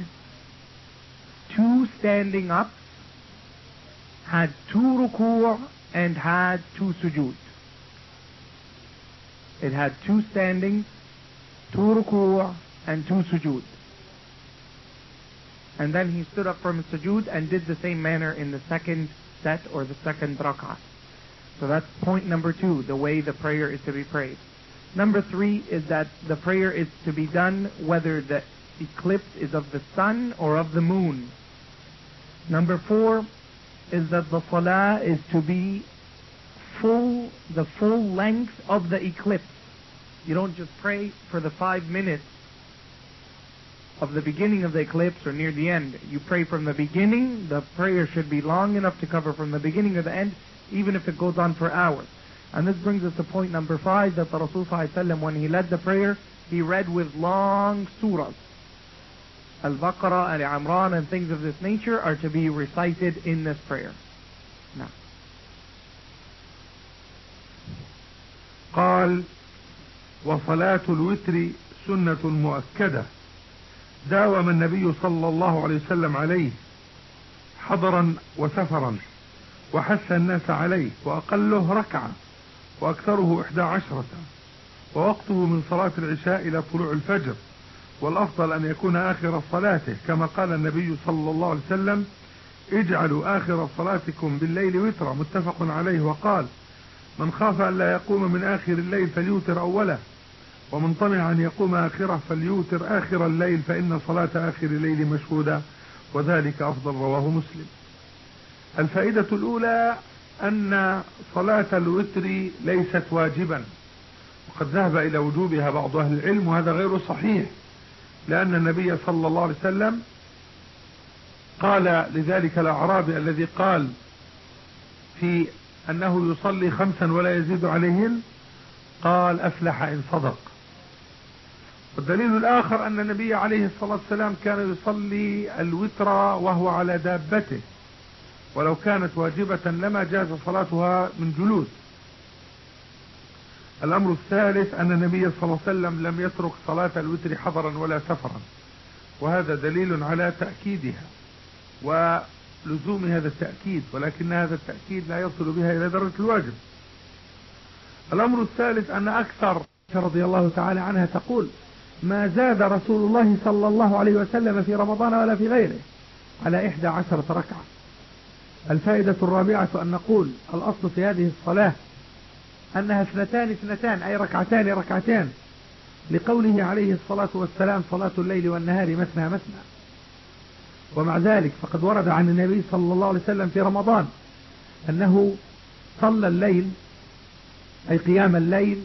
2 standing up, had 2 ruku' and had 2 sujood. It had 2 standings, 2 ruku' and 2 sujood. And then he stood up from his sujood and did the same manner in the second set, or the second rak'ah. So that's point number 2, the way the prayer is to be prayed. Number 3 is that the prayer is to be done whether the eclipse is of the sun or of the moon. Number 4 is that the salah is to be the full length of the eclipse. You don't just pray for the 5 minutes of the beginning of the eclipse or near the end. You pray from the beginning. The prayer should be long enough to cover from the beginning to the end, even if it goes on for hours. And this brings us to point number 5, that the Rasul ﷺ, when he led the prayer, he read with long surahs. Al-Baqarah, Al-Imran, and things of this nature are to be recited in this prayer. Now. قال وصلاة الوتر سنة مؤكدة داوم النبي صلى الله عليه وسلم عليه حضرا وسفرا وحث الناس عليه، وأقله ركعة وأكثره 11، ووقته من صلاة العشاء إلى طلوع الفجر، والأفضل أن يكون آخر صلاته، كما قال النبي صلى الله عليه وسلم اجعلوا آخر صلاتكم بالليل وترا، متفق عليه. وقال من خاف أن لا يقوم من آخر الليل فليوتر أوله، ومن طمع أن يقوم آخره فليوتر آخر الليل، فإن صلاة آخر الليل مشهودة، وذلك أفضل. رواه مسلم. الفائدة الأولى أن صلاة الوتر ليست واجبا، وقد ذهب إلى وجوبها بعض أهل العلم، وهذا غير صحيح، لأن النبي صلى الله عليه وسلم قال لذلك الأعرابي الذي قال في أنه يصلي 5 ولا يزيد عليهن، قال أفلح إن صدق. والدليل الآخر أن النبي عليه الصلاة والسلام كان يصلي الوتر وهو على دابته، ولو كانت واجبة لما جاز صلاتها من جلوس. الأمر الثالث أن النبي صلى الله عليه وسلم لم يترك صلاة الوتر حضرا ولا سفرا، وهذا دليل على تأكيدها ولزوم هذا التأكيد، ولكن هذا التأكيد لا يصل بها إلى درجة الواجب. الأمر الثالث أن أكثر رضي الله تعالى عنها تقول: ما زاد رسول الله صلى الله عليه وسلم في رمضان ولا في غيره على 11 ركعة. الفائدة الرابعة أن نقول الأصل في هذه الصلاة أنها اثنتان أي ركعتان، لقوله عليه الصلاة والسلام: صلاة الليل والنهار مثنى مثنى. ومع ذلك فقد ورد عن النبي صلى الله عليه وسلم في رمضان أنه صلى الليل أي قيام الليل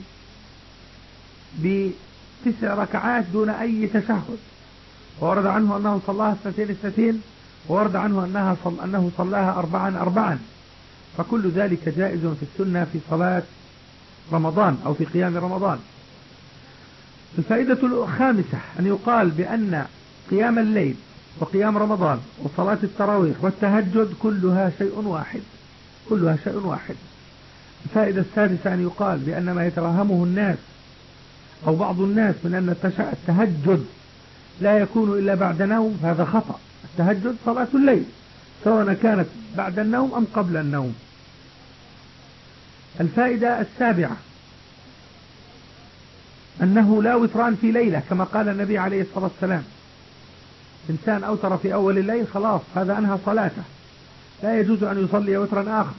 ب9 ركعات دون أي تشهد، وورد عنه أنه صلاها 2 وورد عنه أنه صلاها 4 فكل ذلك جائز في السنة في صلاة رمضان أو في قيام رمضان. الفائدة الخامسة أن يقال بأن قيام الليل وقيام رمضان وصلاة التراويح والتهجد كلها شيء واحد. الفائدة السادسة أن يقال بأن ما يتوهمه الناس أو بعض الناس من أن التهجد لا يكون إلا بعد نوم، فهذا خطأ. التهجد صلاة الليل سواء كانت بعد النوم أم قبل النوم. الفائدة السابعة أنه لا وتران في ليلة، كما قال النبي عليه الصلاة والسلام: إنسان أوتر في أول الليل خلاص هذا أنهى صلاته، لا يجوز أن يصلي وترا آخر.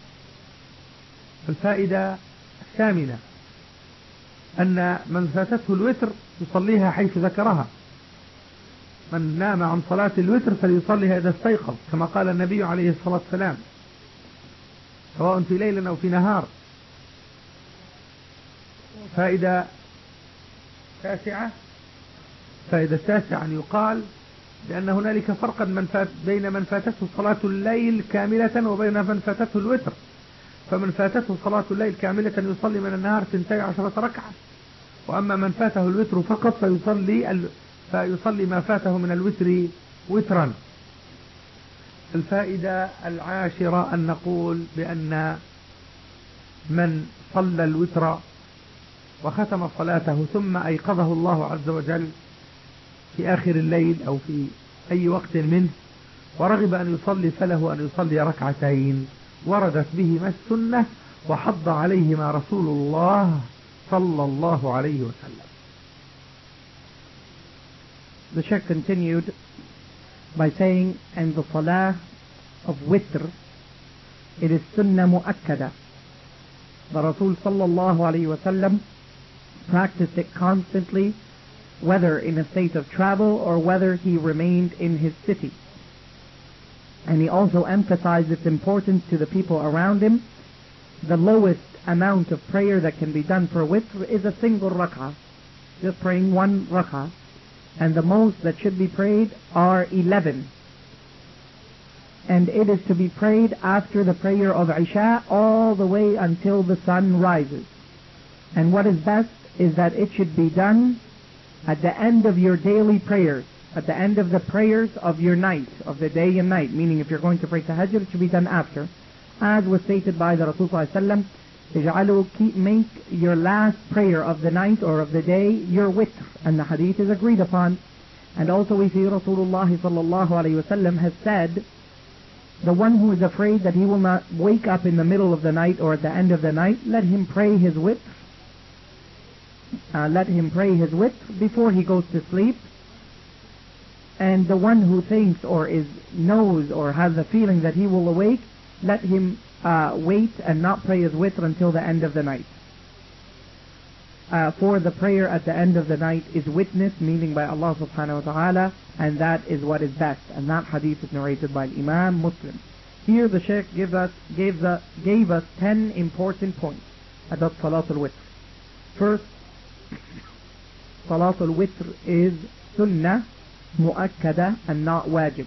الفائدة الثامنة أن من فاتته الوتر يصليها حيث ذكرها. من نام عن صلاة الوتر فليصليها إذا استيقظ، كما قال النبي عليه الصلاة والسلام، سواء في ليل أو في نهار. فائدة التاسعة أن يقال بأن هنالك فرقا بين من فاتته صلاة الليل كاملة وبين من فاتته الوتر. فمن فاتته صلاة الليل كاملة يصلي من النهار 12 ركعة، وأما من فاته الوتر فقط فيصلي ما فاته من الوتر وترا. الفائدة العاشرة أن نقول بأن من صلى الوتر وختم صلاته ثم أيقظه الله عز وجل في آخر الليل أو في أي وقت منه ورغب أن يصلي فله أن يصلي 2 ركعات وردت بهما السنة وحض عليهما رسول الله صلى الله عليه وسلم. The Shaykh continued by saying, and the salah of witr, it is sunnah mu'akkada. The Rasul sallallahu alayhi wa sallam practiced it constantly, whether in a state of travel or whether he remained in his city. And he also emphasized its importance to the people around him. The lowest amount of prayer that can be done for witr is a single rak'ah, just praying 1 rak'ah. And the most that should be prayed are 11. And it is to be prayed after the prayer of Isha all the way until the sun rises. And what is best is that it should be done at the end of your daily prayers, at the end of the prayers of your night, of the day and night, meaning if you're going to pray tahajjud, it should be done after. As was stated by the Rasul sallallahu alaihi wasallam, make your last prayer of the night or of the day your witr, and the hadith is agreed upon. And also we see Rasulullah sallallahu alaihi wasallam has said, the one who is afraid that he will not wake up in the middle of the night or at the end of the night, let him pray his witr. Let him pray his witr before he goes to sleep. And the one who thinks or knows or has the feeling that he will awake, let him wait and not pray his witr until the end of the night. For the prayer at the end of the night is witnessed, meaning by Allah subhanahu wa ta'ala, and that is what is best. And that hadith is narrated by Imam Muslim. Here the Shaykh gave us 10 important points about Salatul Witr. First, Salatul Witr is sunnah mu'akkada and not wajib.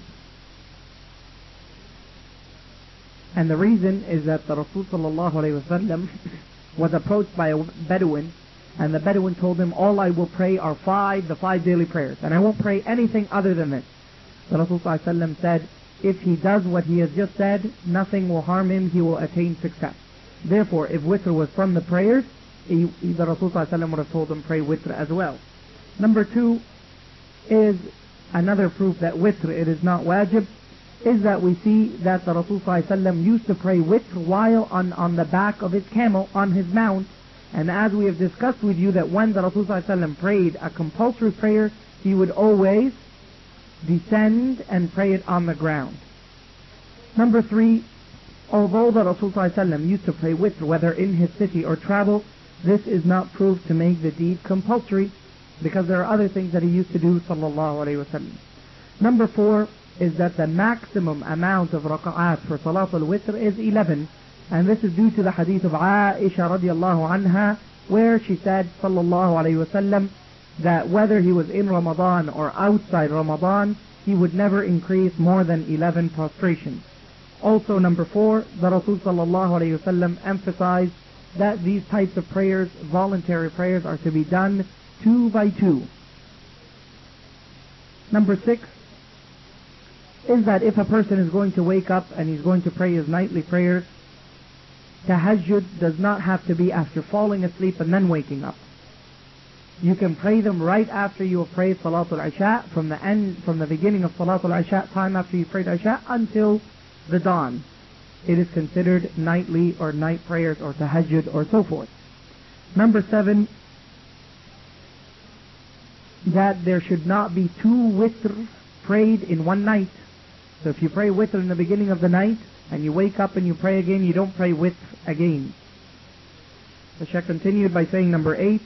And the reason is that the Rasul sallallahu alayhi wa sallam was approached by a Bedouin And the Bedouin told him, all I will pray are the 5 daily prayers, and I won't pray anything other than this. The Rasul ﷺ said, if he does what he has just said, nothing will harm him, he will attain success. Therefore, if witr was from the prayers, the Rasul ﷺ would have told him pray witr as well. Number 2 is another proof that witr, it is not wajib, is that we see that the Rasul ﷺ used to pray witr while on the back of his camel, on his mount. And as we have discussed with you, that when the Rasul ﷺ prayed a compulsory prayer, he would always descend and pray it on the ground. Number 3, although the Rasul ﷺ used to pray witr whether in his city or travel, this is not proof to make the deed compulsory, because there are other things that he used to do, sallallahu alayhi wasallam. Number 4 is that the maximum amount of raka'at for Salatul Witr is 11, and this is due to the hadith of Aisha radiallahu anha, where she said, sallallahu alayhi wasallam, that whether he was in Ramadan or outside Ramadan, he would never increase more than 11 prostrations. Also, number 4, the Rasul sallallahu alayhi wasallam emphasized that these types of prayers, voluntary prayers, are to be done 2 by 2. Number 6 is that if a person is going to wake up and he's going to pray his nightly prayers, tahajjud does not have to be after falling asleep and then waking up. You can pray them right after you have prayed Salatul Isha, from the beginning of Salatul Isha time after you prayed Isha until the dawn. It is considered nightly or night prayers or tahajjud or so forth. Number 7, that there should not be 2 witr prayed in one night. So if you pray witr in the beginning of the night and you wake up and you pray again, you don't pray witr again. The Shaykh continued by saying number 8,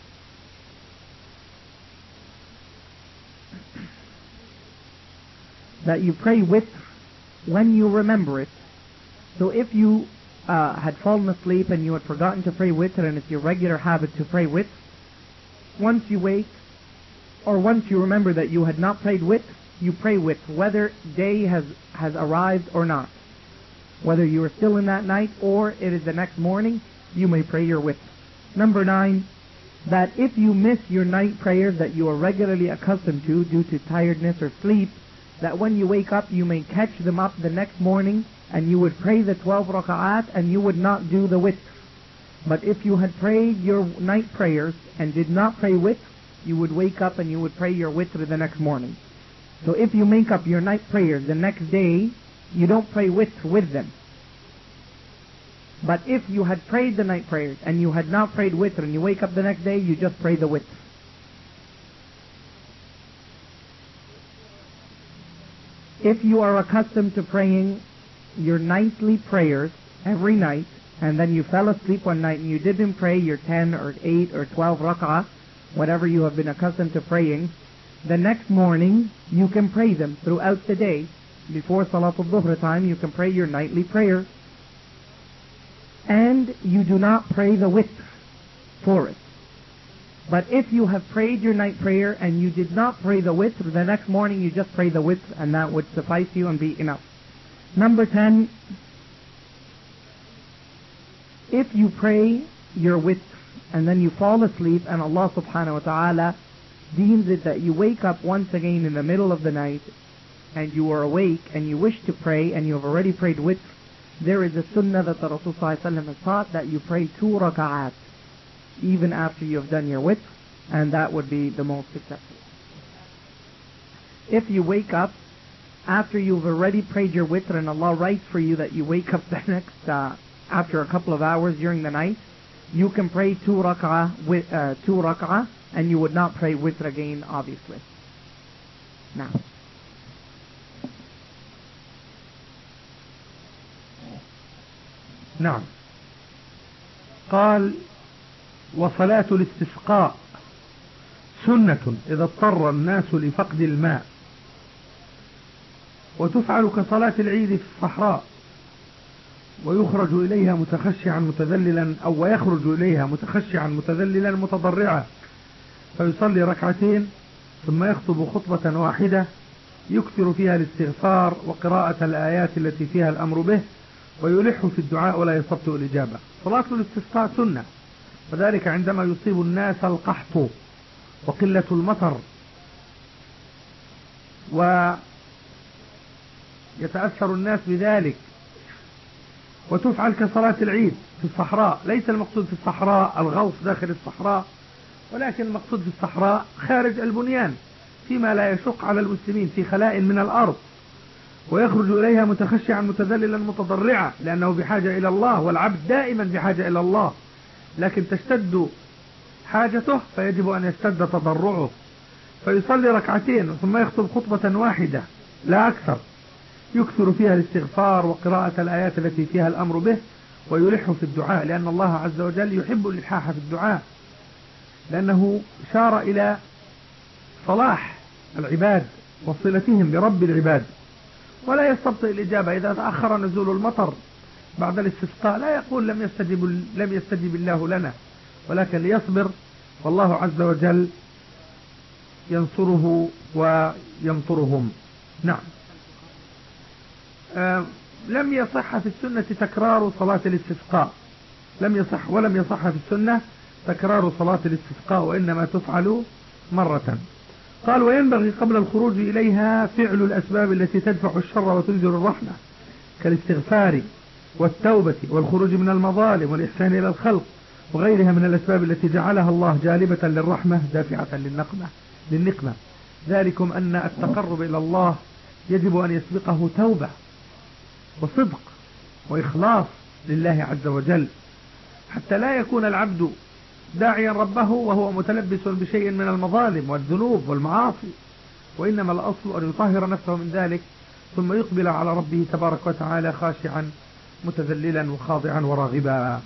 that you pray witr when you remember it. So if you had fallen asleep and you had forgotten to pray witr, and it's your regular habit to pray witr, once you wake or once you remember that you had not prayed witr, you pray witr, whether day has arrived or not. Whether you are still in that night or it is the next morning, you may pray your witr. Number 9, that if you miss your night prayers that you are regularly accustomed to due to tiredness or sleep, that when you wake up you may catch them up the next morning and you would pray the 12 raka'at and you would not do the witr. But if you had prayed your night prayers and did not pray witr, you would wake up and you would pray your witr the next morning. So if you make up your night prayers the next day, you don't pray witr with them. But if you had prayed the night prayers and you had not prayed witr and you wake up the next day, you just pray the witr. If you are accustomed to praying your nightly prayers every night, and then you fell asleep one night and you didn't pray your 10 or 8 or 12 rak'ah, whatever you have been accustomed to praying, the next morning you can pray them throughout the day. Before Salatul Dhuhr time, you can pray your nightly prayer. And you do not pray the witr for it. But if you have prayed your night prayer and you did not pray the witr, the next morning you just pray the witr, and that would suffice you and be enough. Number 10, if you pray your witr and then you fall asleep and Allah subhanahu wa ta'ala deems it that you wake up once again in the middle of the night and you are awake and you wish to pray and you have already prayed witr, there is a sunnah that the Rasul sallallahu alaihi wasallam has taught, that you pray 2 raka'at even after you have done your witr, and that would be the most successful. If you wake up after you've already prayed your witr and Allah writes for you that you wake up the next after a couple of hours during the night, you can pray 2 raka'ah and you would not pray witr again, obviously. Now, نعم. قال وصلاة الاستسقاء سنة إذا اضطر الناس لفقد الماء، وتفعل كصلاة العيد في الصحراء، ويخرج إليها متخشعا متذللا، أو ويخرج إليها متخشعا متذللا متضرعا، فيصلي ركعتين ثم يخطب خطبة واحدة يكثر فيها الاستغفار وقراءة الآيات التي فيها الأمر به، ويلح في الدعاء ولا يستبطئ الإجابة. صلاة الاستسقاء سنة، وذلك عندما يصيب الناس القحط وقلة المطر ويتأثر الناس بذلك، وتفعل كصلاة العيد في الصحراء. ليس المقصود في الصحراء الغوص داخل الصحراء، ولكن المقصود في الصحراء خارج البنيان فيما لا يشق على المسلمين، في خلاء من الأرض، ويخرج إليها متخشعا متذللا متضرعا لأنه بحاجة إلى الله، والعبد دائما بحاجة إلى الله، لكن تشتد حاجته فيجب أن يشتد تضرعه، فيصلي ركعتين ثم يخطب خطبة واحدة لا أكثر، يكثر فيها الاستغفار وقراءة الآيات التي فيها الأمر به، ويلح في الدعاء، لأن الله عز وجل يحب الإلحاح في الدعاء، لأنه شار إلى صلاح العباد وصلتهم برب العباد. ولا يستبطئ الإجابة إذا تأخر نزول المطر بعد الاستسقاء، لا يقول لم يستجب الله لنا، ولكن ليصبر، والله عز وجل ينصره وينصرهم. نعم. لم يصح في السنة تكرار صلاة الاستسقاء، لم يصح ولم يصح في السنة تكرار صلاة الاستسقاء، وإنما تفعل مرة. قال: وينبغي قبل الخروج إليها فعل الأسباب التي تدفع الشر وتنزل الرحمة، كالاستغفار والتوبة والخروج من المظالم والإحسان إلى الخلق وغيرها من الأسباب التي جعلها الله جالبة للرحمة دافعة للنقمة. ذلكم أن التقرب إلى الله يجب أن يسبقه توبة وصدق وإخلاص لله عز وجل، حتى لا يكون العبد داعيا ربه وهو متلبس بشيء من المظالم والذنوب والمعاصي، وإنما الأصل أن يطهر نفسه من ذلك ثم يقبل على ربه تبارك وتعالى خاشعا متذللا وخاضعا وراغبا.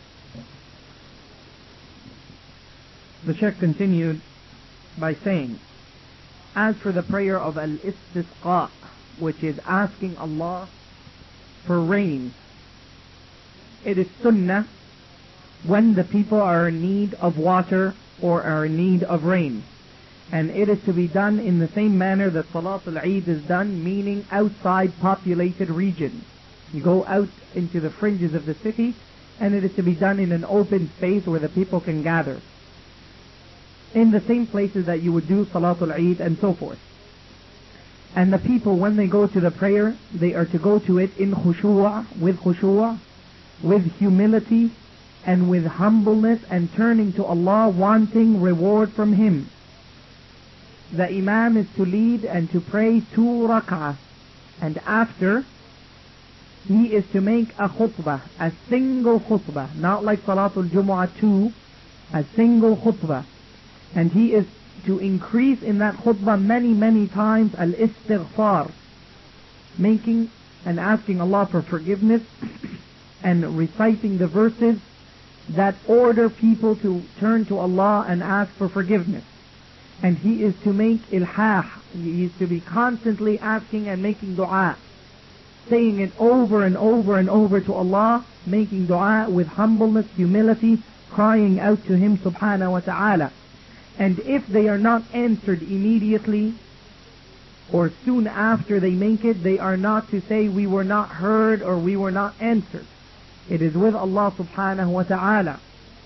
The Shaykh continued by saying, as for the prayer of al-istisqa, which is asking Allah for rain, it is sunnah when the people are in need of water or are in need of rain, and it is to be done in the same manner that Salat al-Eid is done, meaning outside populated regions. You go out into the fringes of the city, and it is to be done in an open space where the people can gather, in the same places that you would do Salatul Eid and so forth. And the people, when they go to the prayer, they are to go to it in khushu'ah, with humility and with humbleness, and turning to Allah, wanting reward from Him. The Imam is to lead and to pray 2 rak'ah, and after he is to make a khutbah, a single khutbah, not like Salatul Jumu'ah 2, a single khutbah. And he is to increase in that khutbah many times al-istighfar, making and asking Allah for forgiveness and reciting the verses that order people to turn to Allah and ask for forgiveness. And he is to make ilhah, he is to be constantly asking and making dua, saying it over and over to Allah, making dua with humbleness, humility, crying out to Him subhanahu wa ta'ala. And if they are not answered immediately or soon after they make it, they are not to say we were not heard or we were not answered. It is with Allah subhanahu wa ta'ala.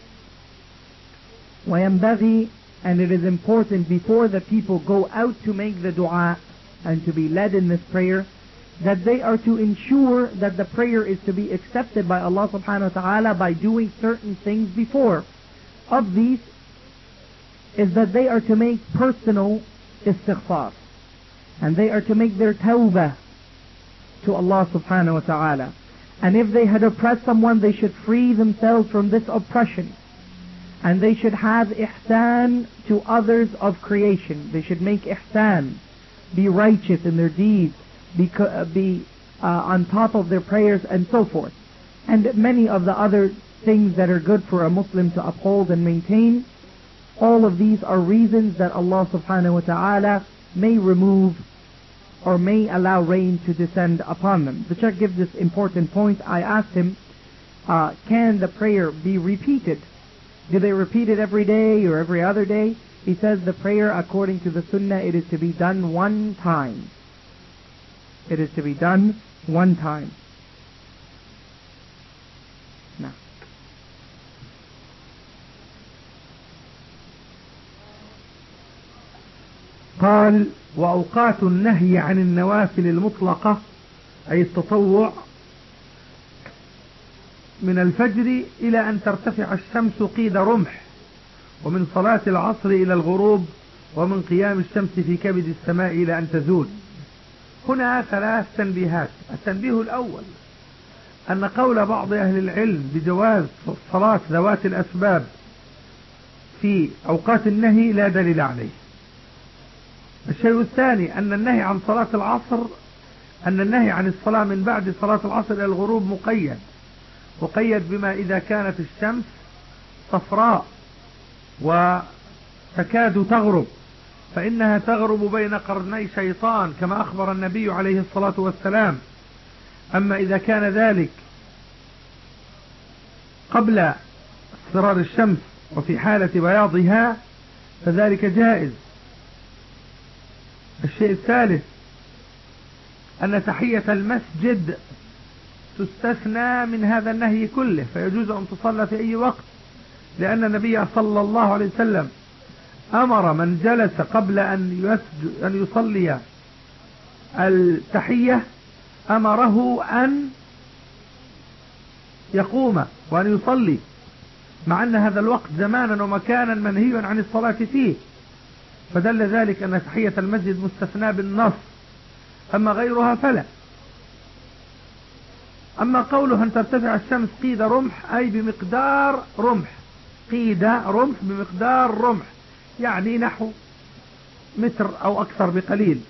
وَيَنْبَغِي, and it is important before the people go out to make the dua and to be led in this prayer, that they are to ensure that the prayer is to be accepted by Allah subhanahu wa ta'ala by doing certain things before. Of these is that they are to make personal istighfar, and they are to make their tawbah to Allah subhanahu wa ta'ala. And if they had oppressed someone, they should free themselves from this oppression, and they should have ihsan to others of creation. They should make ihsan, be righteous in their deeds, be on top of their prayers and so forth, and many of the other things that are good for a Muslim to uphold and maintain. All of these are reasons that Allah subhanahu wa ta'ala may remove or may allow rain to descend upon them. The Shaykh gives this important point. I asked him, can the prayer be repeated? Do they repeat it every day or every other day? He says the prayer, according to the Sunnah, it is to be done 1 time. It is to be done 1 time. Now, قال وأوقات النهي عن النوافل المطلقة أي التطوع من الفجر إلى أن ترتفع الشمس قيد رمح، ومن صلاة العصر إلى الغروب، ومن قيام الشمس في كبد السماء إلى أن تزول. هنا 3 تنبيهات. التنبيه الأول أن قول بعض أهل العلم بجواز صلاة ذوات الأسباب في أوقات النهي لا دليل عليه. الشيء الثاني أن النهي عن صلاة العصر، أن النهي عن الصلاة من بعد صلاة العصر إلى الغروب مقيد بما إذا كانت الشمس صفراء وتكاد تغرب، فإنها تغرب بين قرني شيطان كما أخبر النبي عليه الصلاة والسلام. أما إذا كان ذلك قبل اصفرار الشمس وفي حالة بياضها فذلك جائز. الشيء الثالث أن تحية المسجد تستثنى من هذا النهي كله، فيجوز أن تصلى في أي وقت، لأن النبي صلى الله عليه وسلم أمر من جلس قبل أن يصلي التحية أمره أن يقوم وأن يصلي، مع أن هذا الوقت زمانا ومكانا منهي عن الصلاة فيه، فدل ذلك أن تحية المسجد مستثنى بالنص، أما غيرها فلا. أما قوله أن ترتفع الشمس قيد رمح أي بمقدار رمح، قيد رمح بمقدار رمح، يعني نحو متر أو أكثر بقليل.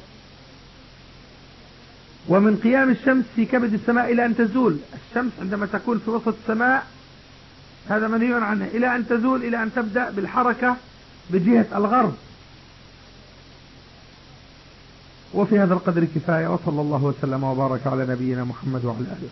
ومن قيام الشمس في كبد السماء إلى أن تزول، الشمس عندما تكون في وسط السماء هذا منهي عنه، إلى أن تزول، إلى أن تبدأ بالحركة بجهة الغرب. وفي هذا القدر كفاية، وصلى الله وسلم وبارك على نبينا محمد وعلى آله.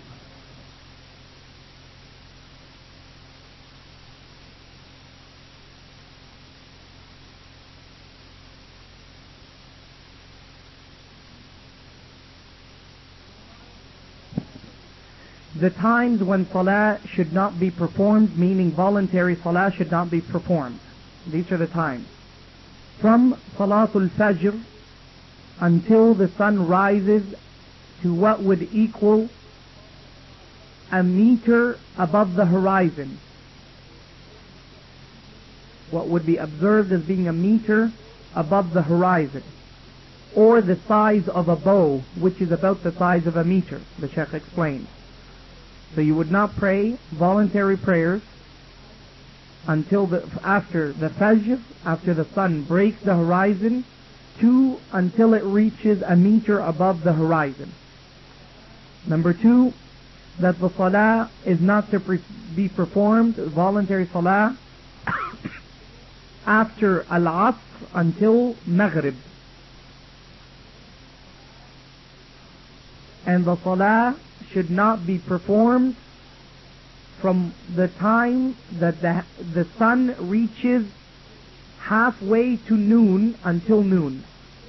The times when salah should not be performed, meaning voluntary salah should not be performed. These are the times. From Salatul Fajr until the sun rises to what would equal a meter above the horizon. What would be observed as being a meter above the horizon. Or the size of a bow, which is about the size of a meter, the Sheikh explained. So you would not pray voluntary prayers until after the Fajr, after the sun breaks the horizon, until it reaches a meter above the horizon. Number 2, that the salah is not to be performed, voluntary salah, after al-Asr until Maghrib. And the salah should not be performed from the time that the sun reaches halfway to noon until noon.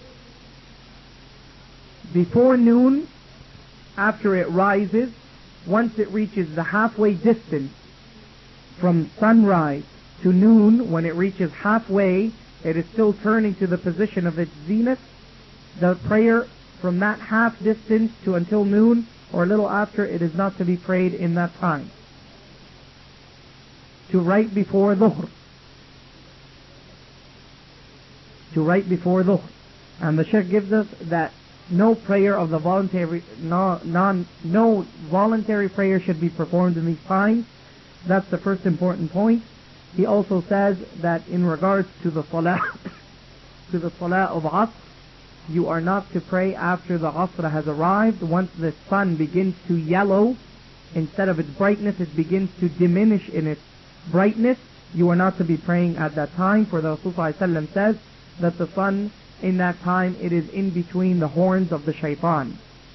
Before noon, after it rises, once it reaches the halfway distance from sunrise to noon, when it reaches halfway, it is still turning to the position of its zenith. The prayer from that half distance to until noon, or a little after, it is not to be prayed in that time. To right before Dhuhr. To right before Dhuhr. And the Shaykh gives us that no prayer of the voluntary, no voluntary prayer should be performed in these times. That's the first important point. He also says that in regards to the salah, to the salah of Asr, you are not to pray after the Asr has arrived. Once the sun begins to yellow, instead of its brightness, it begins to diminish in its brightness. You are not to be praying at that time, for the Rasul ﷺ says that the sun in that time, it is in between the horns of the shaitan.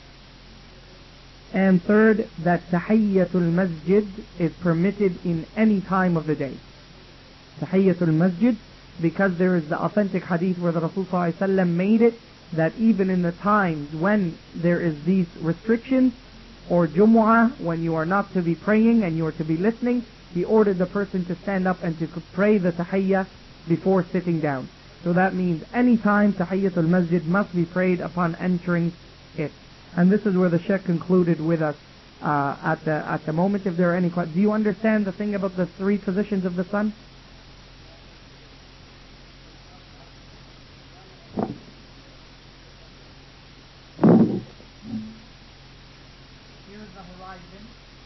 And third, that Tahiyyatul Masjid is permitted in any time of the day. Tahiyyatul Masjid, because there is the authentic hadith where the Rasul ﷺ made it that even in the times when there is these restrictions, or Jumu'ah, when you are not to be praying and you are to be listening, he ordered the person to stand up and to pray the Tahiyyah before sitting down. So that means any time Tahiyyatul Masjid must be prayed upon entering it. And this is where the Sheikh concluded with us at the moment. If there are any questions, do you understand the thing about the three positions of the sun? Here's the horizon.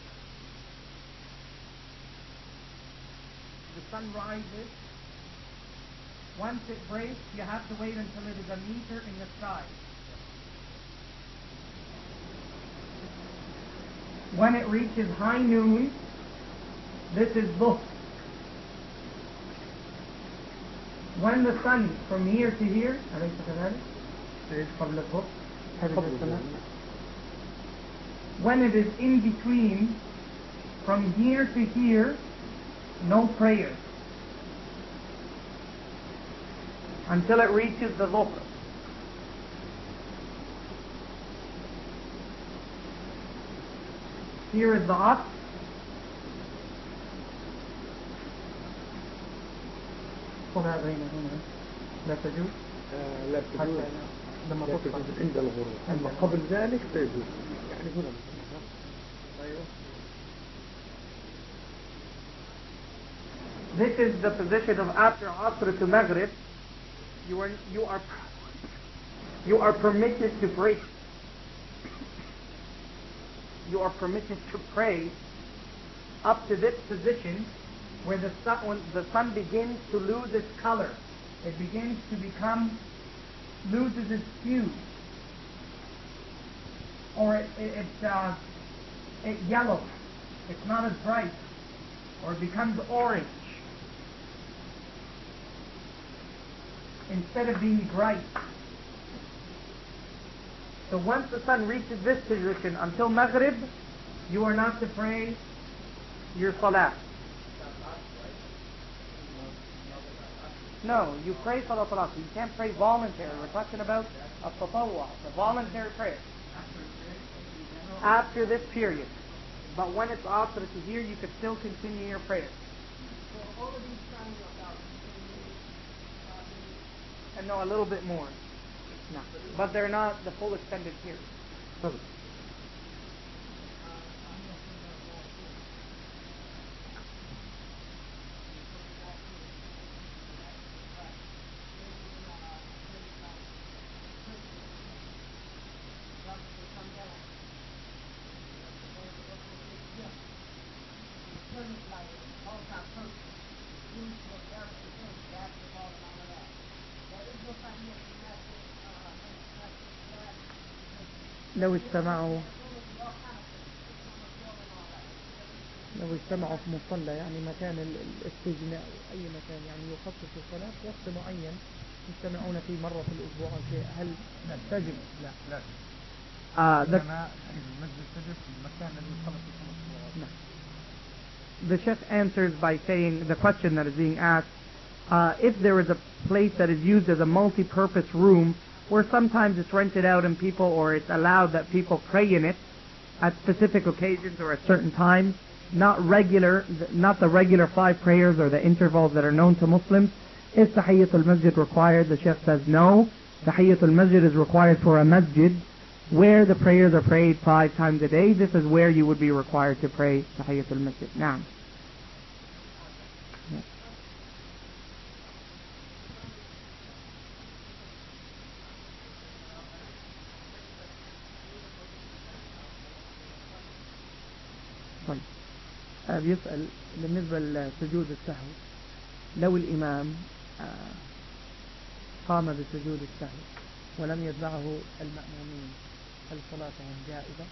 The sun rises. Once it breaks, you have to wait until it is a meter in the sky. When it reaches high noon, this is Dhuhr. When the sun from here to here, when it is in between, from here to here, no prayer until it reaches the Dhuhr. Here is the Asr. خذها بين هنا لا تجوز لا تجوز لما تطلع عند الغروب أما قبل ذلك تجوز يعني هنا أيوه. This is the position of after Asr to Maghrib. You are permitted to pray. You are permitted to pray up to this position where when the sun begins to lose its color. It begins to loses its hue. Or it yellows. It's not as bright. Or it becomes orange. Instead of being bright. So once the sun reaches this position until Maghrib, you are not to pray your Salah. No, you pray Salat al-Asr. You can't pray voluntary. We're talking about a tatawwa, the voluntary prayer. After this period. But when it's Asr to here, you could still continue your prayer. So all of these times are about and no, a little bit more. No. But they're not the full extended period. لو اجتمعوا في مصلى يعني مكان الاستجماع أي مكان يعني يخصص الصلاة وقت معين يجتمعون فيه مرة في الأسبوع أو شيء هل تجب؟ لا المسجد تجب في المكان الذي يخلص الصلاة. The Sheikh answers by saying the question that is being asked, if there is a place that is used as a multi-purpose room where sometimes it's rented out and people, or it's allowed that people pray in it at specific occasions or at certain times, not the regular 5 prayers or the intervals that are known to Muslims, is Tahiyyatul Masjid required? The Sheikh says no. Tahiyyatul Masjid is required for a masjid where the prayers are prayed 5 times a day. This is where you would be required to pray Tahiyyatul Masjid. Naam. بيسأل بالنسبة لسجود السهو لو الإمام قام بسجود السهو ولم يتبعه المأمومين هل صلاتهم جائزة؟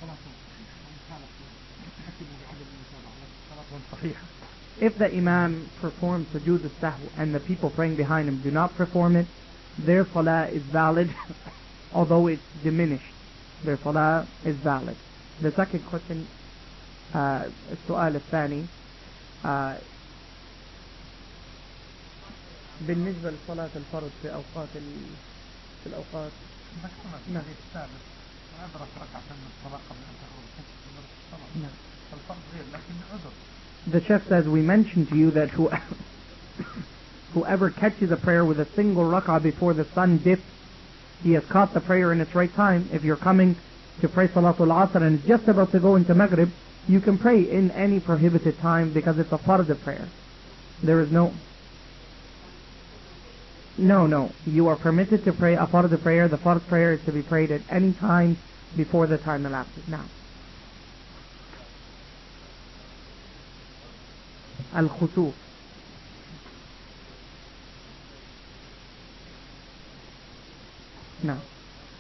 If the Imam performs sujood al-sahw and the people praying behind him do not perform it, their salah is valid although it's diminished. Their salah is valid. The second question, السؤال الثاني بالنسبة لصلاة الفرض في الأوقات نعم أدرك ركعة من الصلاة قبل أن تخرج نعم الفرض غير لكن عذر. The Sheikh says we mentioned to you that whoever catches a prayer with a single rak'ah before the sun dips, he has caught the prayer in its right time. If you're coming to pray Salatul Asr and it's just about to go into Maghrib, you can pray in any prohibited time because it's a fard prayer. There is no, you are permitted to pray a fard prayer. The fard prayer is to be prayed at any time before the time elapses. Now, Al-Khusuf. Now,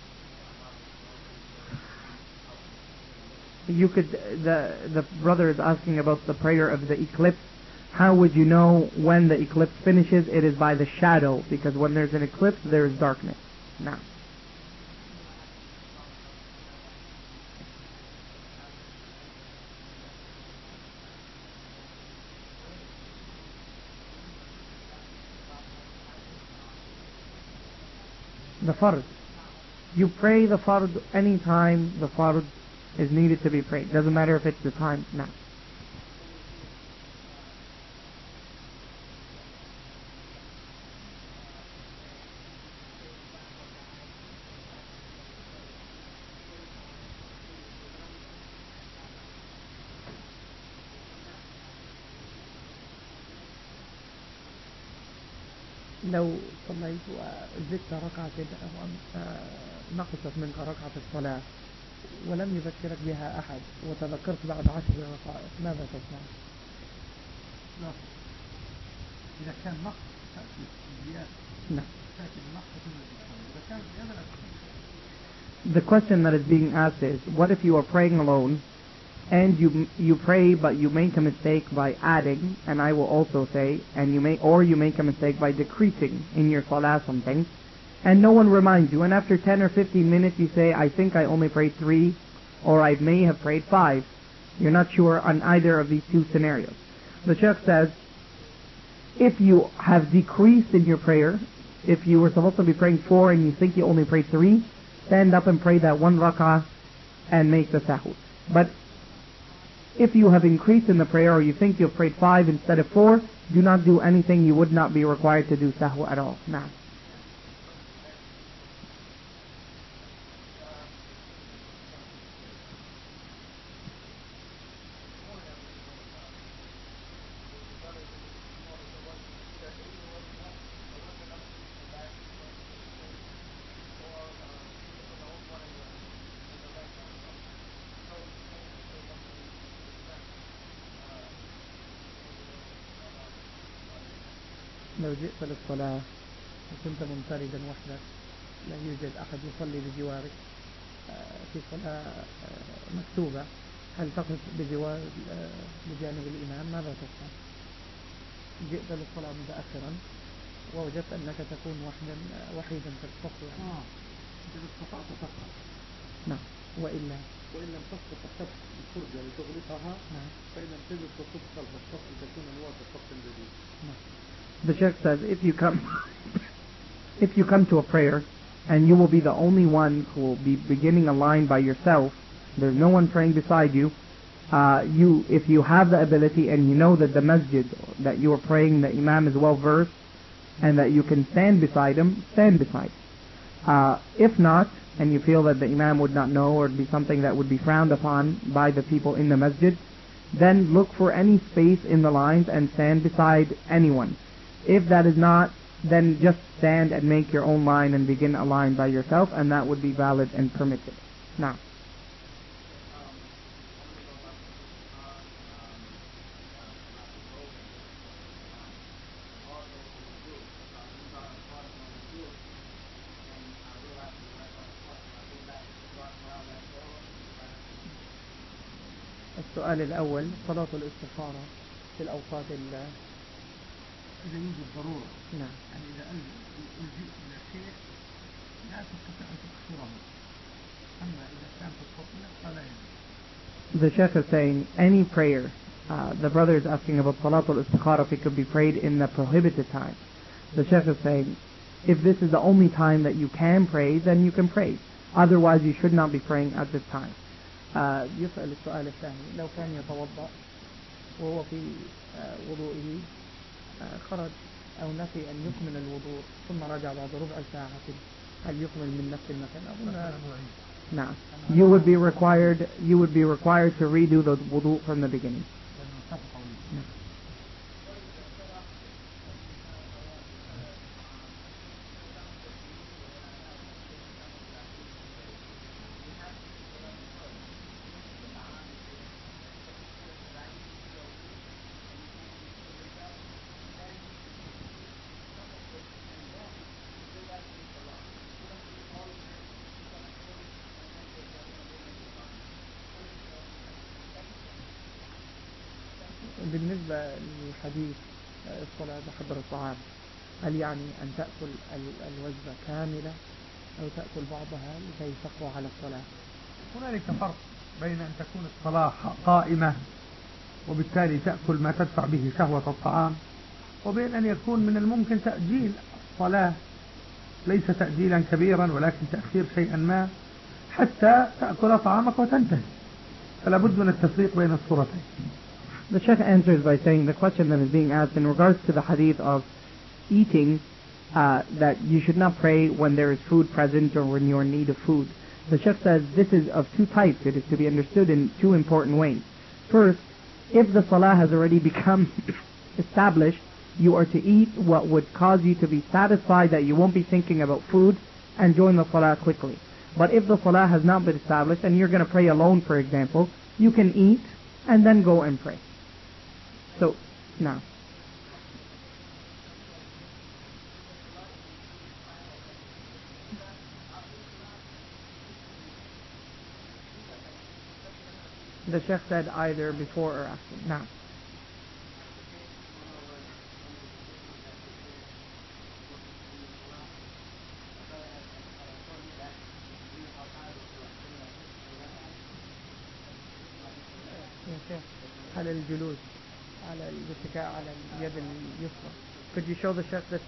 you could, the brother is asking about the prayer of the eclipse. How would you know when the eclipse finishes? It is by the shadow, because when there's an eclipse, there is darkness. Now, the fard. You pray the fard any time the fard is needed to be prayed. Doesn't matter if it's the time now. لو صليت وزدت ركعة نقصت منك ركعة الصلاة ولم يذكرك بها أحد وتذكرت بعد 10 دقائق ماذا تصنع؟ لا، إذا كان نقص تأتي الزيادة. نعم. تأتي النقص إذا كان زيادة لا تأتي. The question that is being asked is, what if you are praying alone and you pray but you make a mistake by adding, and I will also say, and you make a mistake by decreasing in your salah something, and no one reminds you, and after 10 or 15 minutes you say, I think I only prayed 3, or I may have prayed 5. You're not sure on either of these two scenarios. The Shaykh says, if you have decreased in your prayer, if you were supposed to be praying 4 and you think you only prayed 3, stand up and pray that 1 rak'ah and make the sahur. But if you have increased in the prayer, or you think you've prayed 5 instead of 4, do not do anything. You would not be required to do sahur at all. Nah. لو جئت للصلاة وكنت منفردا وحدك لا يوجد أحد يصلي بجوارك في صلاة مكتوبة، هل تقف بجانب الإمام؟ ماذا تفعل؟ جئت للصلاة متأخرا ووجدت أنك تكون وحيدا في الصف يعني. إذا استطعت تقرأ. نعم. وإن لم تستطع تفتح الفرجة لتغلقها. نعم. فإن لم تجد تصف خلف الصف لتكون الواقع صف جديد. نعم. The Sheikh says, if you come to a prayer and you will be the only one who will be beginning a line by yourself, there's no one praying beside you, if you have the ability and you know that the masjid that you are praying, the imam is well versed and that you can stand beside him, stand beside him. If not, and you feel that the imam would not know or it would be something that would be frowned upon by the people in the masjid, then look for any space in the lines and stand beside anyone. If that is not, then just stand and make your own line and begin a line by yourself, and that would be valid and permitted. Now, السؤال الأول، صلاة الاستخارة في الأوقات إذا يوجد ضرورة. نعم. يعني إذا ألجئت إلى شيء لا تستطيع أن تكسره. أما إذا كان تستطيع فلا يجوز. The Sheikh is saying any prayer. The brother is asking about Salatul Istikhara, if it could be prayed in the prohibited time. The Sheikh is saying, if this is the only time that you can pray, then you can pray. Otherwise, you should not be praying at this time. يسأل السؤال الثاني، لو كان يتوضأ وهو في وضوئه خرج أو نسي أن يكمل الوضوء ثم رجع بعد ربع ساعة، هل يكمل من نفس المكان؟ أظن نعم. You would be required to redo the wudu from the beginning. بالنسبة للحديث الصلاة بحضر الطعام، هل يعني أن تأكل الوجبة كاملة أو تأكل بعضها لكي تقوى على الصلاة؟ هنالك فرق بين أن تكون الصلاة قائمة وبالتالي تأكل ما تدفع به شهوة الطعام، وبين أن يكون من الممكن تأجيل الصلاة، ليس تأجيلا كبيرا ولكن تأخير شيئا ما حتى تأكل طعامك وتنتهي، فلا بد من التفريق بين الصورتين. The Sheikh answers by saying the question that is being asked in regards to the hadith of eating, that you should not pray when there is food present or when you are in need of food. The Sheikh says this is of two types. It is to be understood in two important ways. First, if the salah has already become established, you are to eat what would cause you to be satisfied that you won't be thinking about food and join the salah quickly. But if the salah has not been established and you're going to pray alone, for example, you can eat and then go and pray. So, now. The Sheikh said either before or after. Now. على الجلوس على الاتكاء على اليد اليسرى. Could you show the Sheikh this?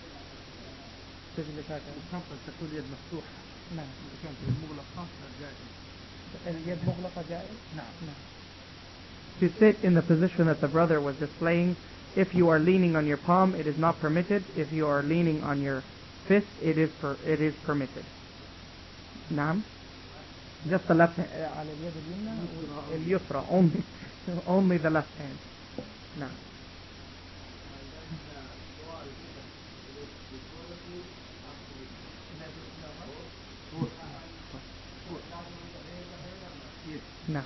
تكون اليد مفتوحة. نعم. كانت اليد مغلقة جائز. اليد مغلقة جائز. نعم. To sit in the position that the brother was displaying, if you are leaning on your palm, it is not permitted. If you are leaning on your fist, it is permitted. نعم. Just the left hand. على اليد اليمنى اليسرى only the left hand. نعم. نعم.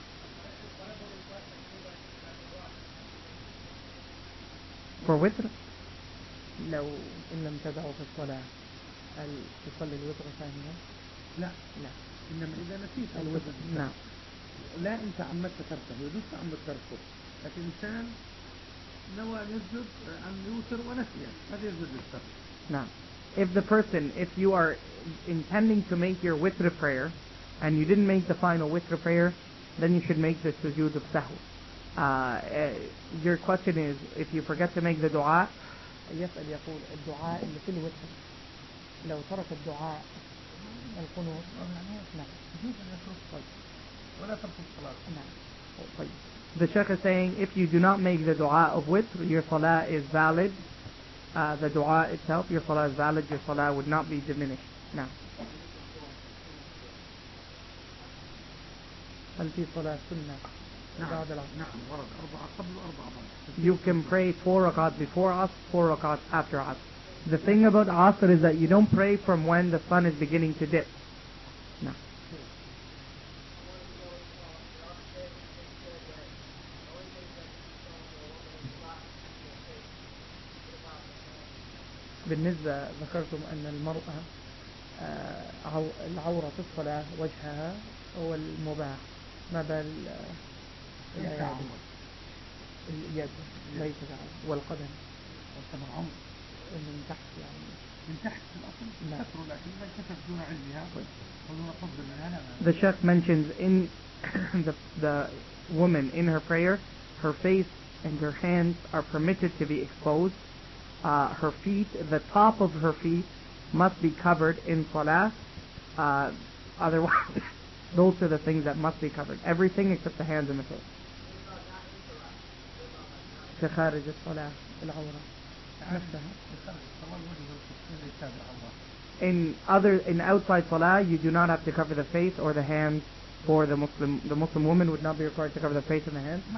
For witr لو إن لم تدعوا في الصلاة هل تصلي الوتر ثانيا؟ لا إنما إذا نسيت الوتر. نعم. لا أنت عمدت تركه يجوز عمدت تركه، لكن إنسان نوى أن يسجد أن يوتر ونسي هذا يسجد السهو. نعم. If you are intending to make your witr prayer and you didn't make the final witr prayer, then you should make the sujood of sahw. Your question is, if you forget to make the dua, يسأل يقول الدعاء اللي في الوتر لو ترك الدعاء القنوت نعم ولا ترك الصلاة. نعم. The Sheikh is saying if you do not make the dua of witr, your salah is valid. The dua itself, your salah is valid, your salah would not be diminished. Now. هل في صلاة سنة بعد العصر؟ نعم ورد 4 قبل 4 بعد. You can pray 4 rakat before Asr, 4 rakat after Asr. The thing about Asr is that you don't pray from when the sun is beginning to dip. No. بالنسبة ذكرتم أن المرأة العورة في الصلاة وجهها هو المباح، ما بال اليد ليس والقدم من تحت يعني من تحت في الأصل تكثر لكن إذا كثرت دون علمها ودون فضل منها. The Sheikh mentions in the woman in her prayer, her face and her hands are permitted to be exposed. Her feet, the top of her feet must be covered in salah. Otherwise, those are the things that must be covered. Everything except the hands and the face. خارج الصلاة العورة. In outside salah, you do not have to cover the face or the hands for the Muslim. The Muslim woman would not be required to cover the face and the hands.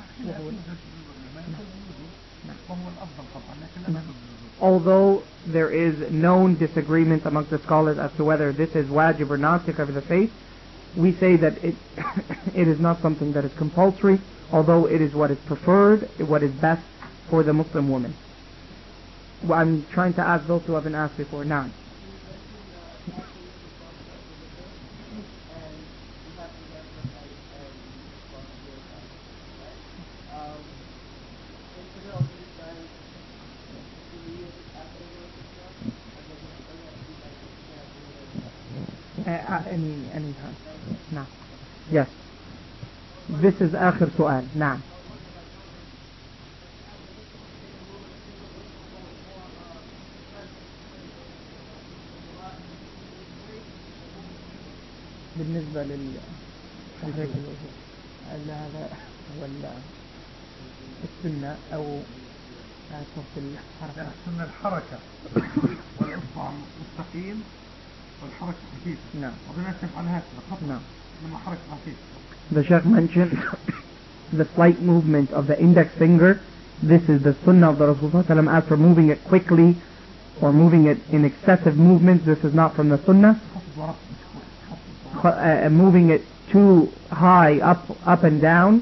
Although there is known disagreement amongst the scholars as to whether this is wajib or not to cover the face, we say that it it is not something that is compulsory, although it is what is preferred, what is best for the Muslim woman. Well, I'm trying to ask those who haven't asked before now. Any time. نعم. Yes. This is آخر سؤال. نعم. بالنسبة للحركة هذا هو السنة أو السنة الحركة والإصبع مستقيم والحركة خفيفة. نعم. وبنكتب على هكذا. نعم. لما حركة خفيفة. The Shaykh mentioned the slight movement of the index finger. This is the sunnah of the Rasulullah. As for moving it quickly or moving it in excessive movements, this is not from the sunnah. Moving it too high up and down.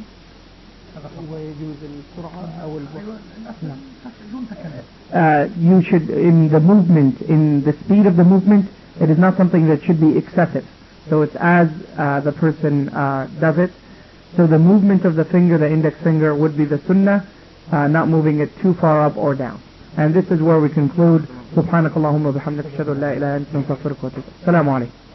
You should, in the movement, in the speed of the movement, it is not something that should be excessive. So it's as the person does it. So the movement of the finger, the index finger, would be the sunnah, not moving it too far up or down. And this is where we conclude. Subhanakallahumma bihamdika ashhadu an la ilaha illa anta astaghfiruka wa atubu ilaik. Assalamu alaikum.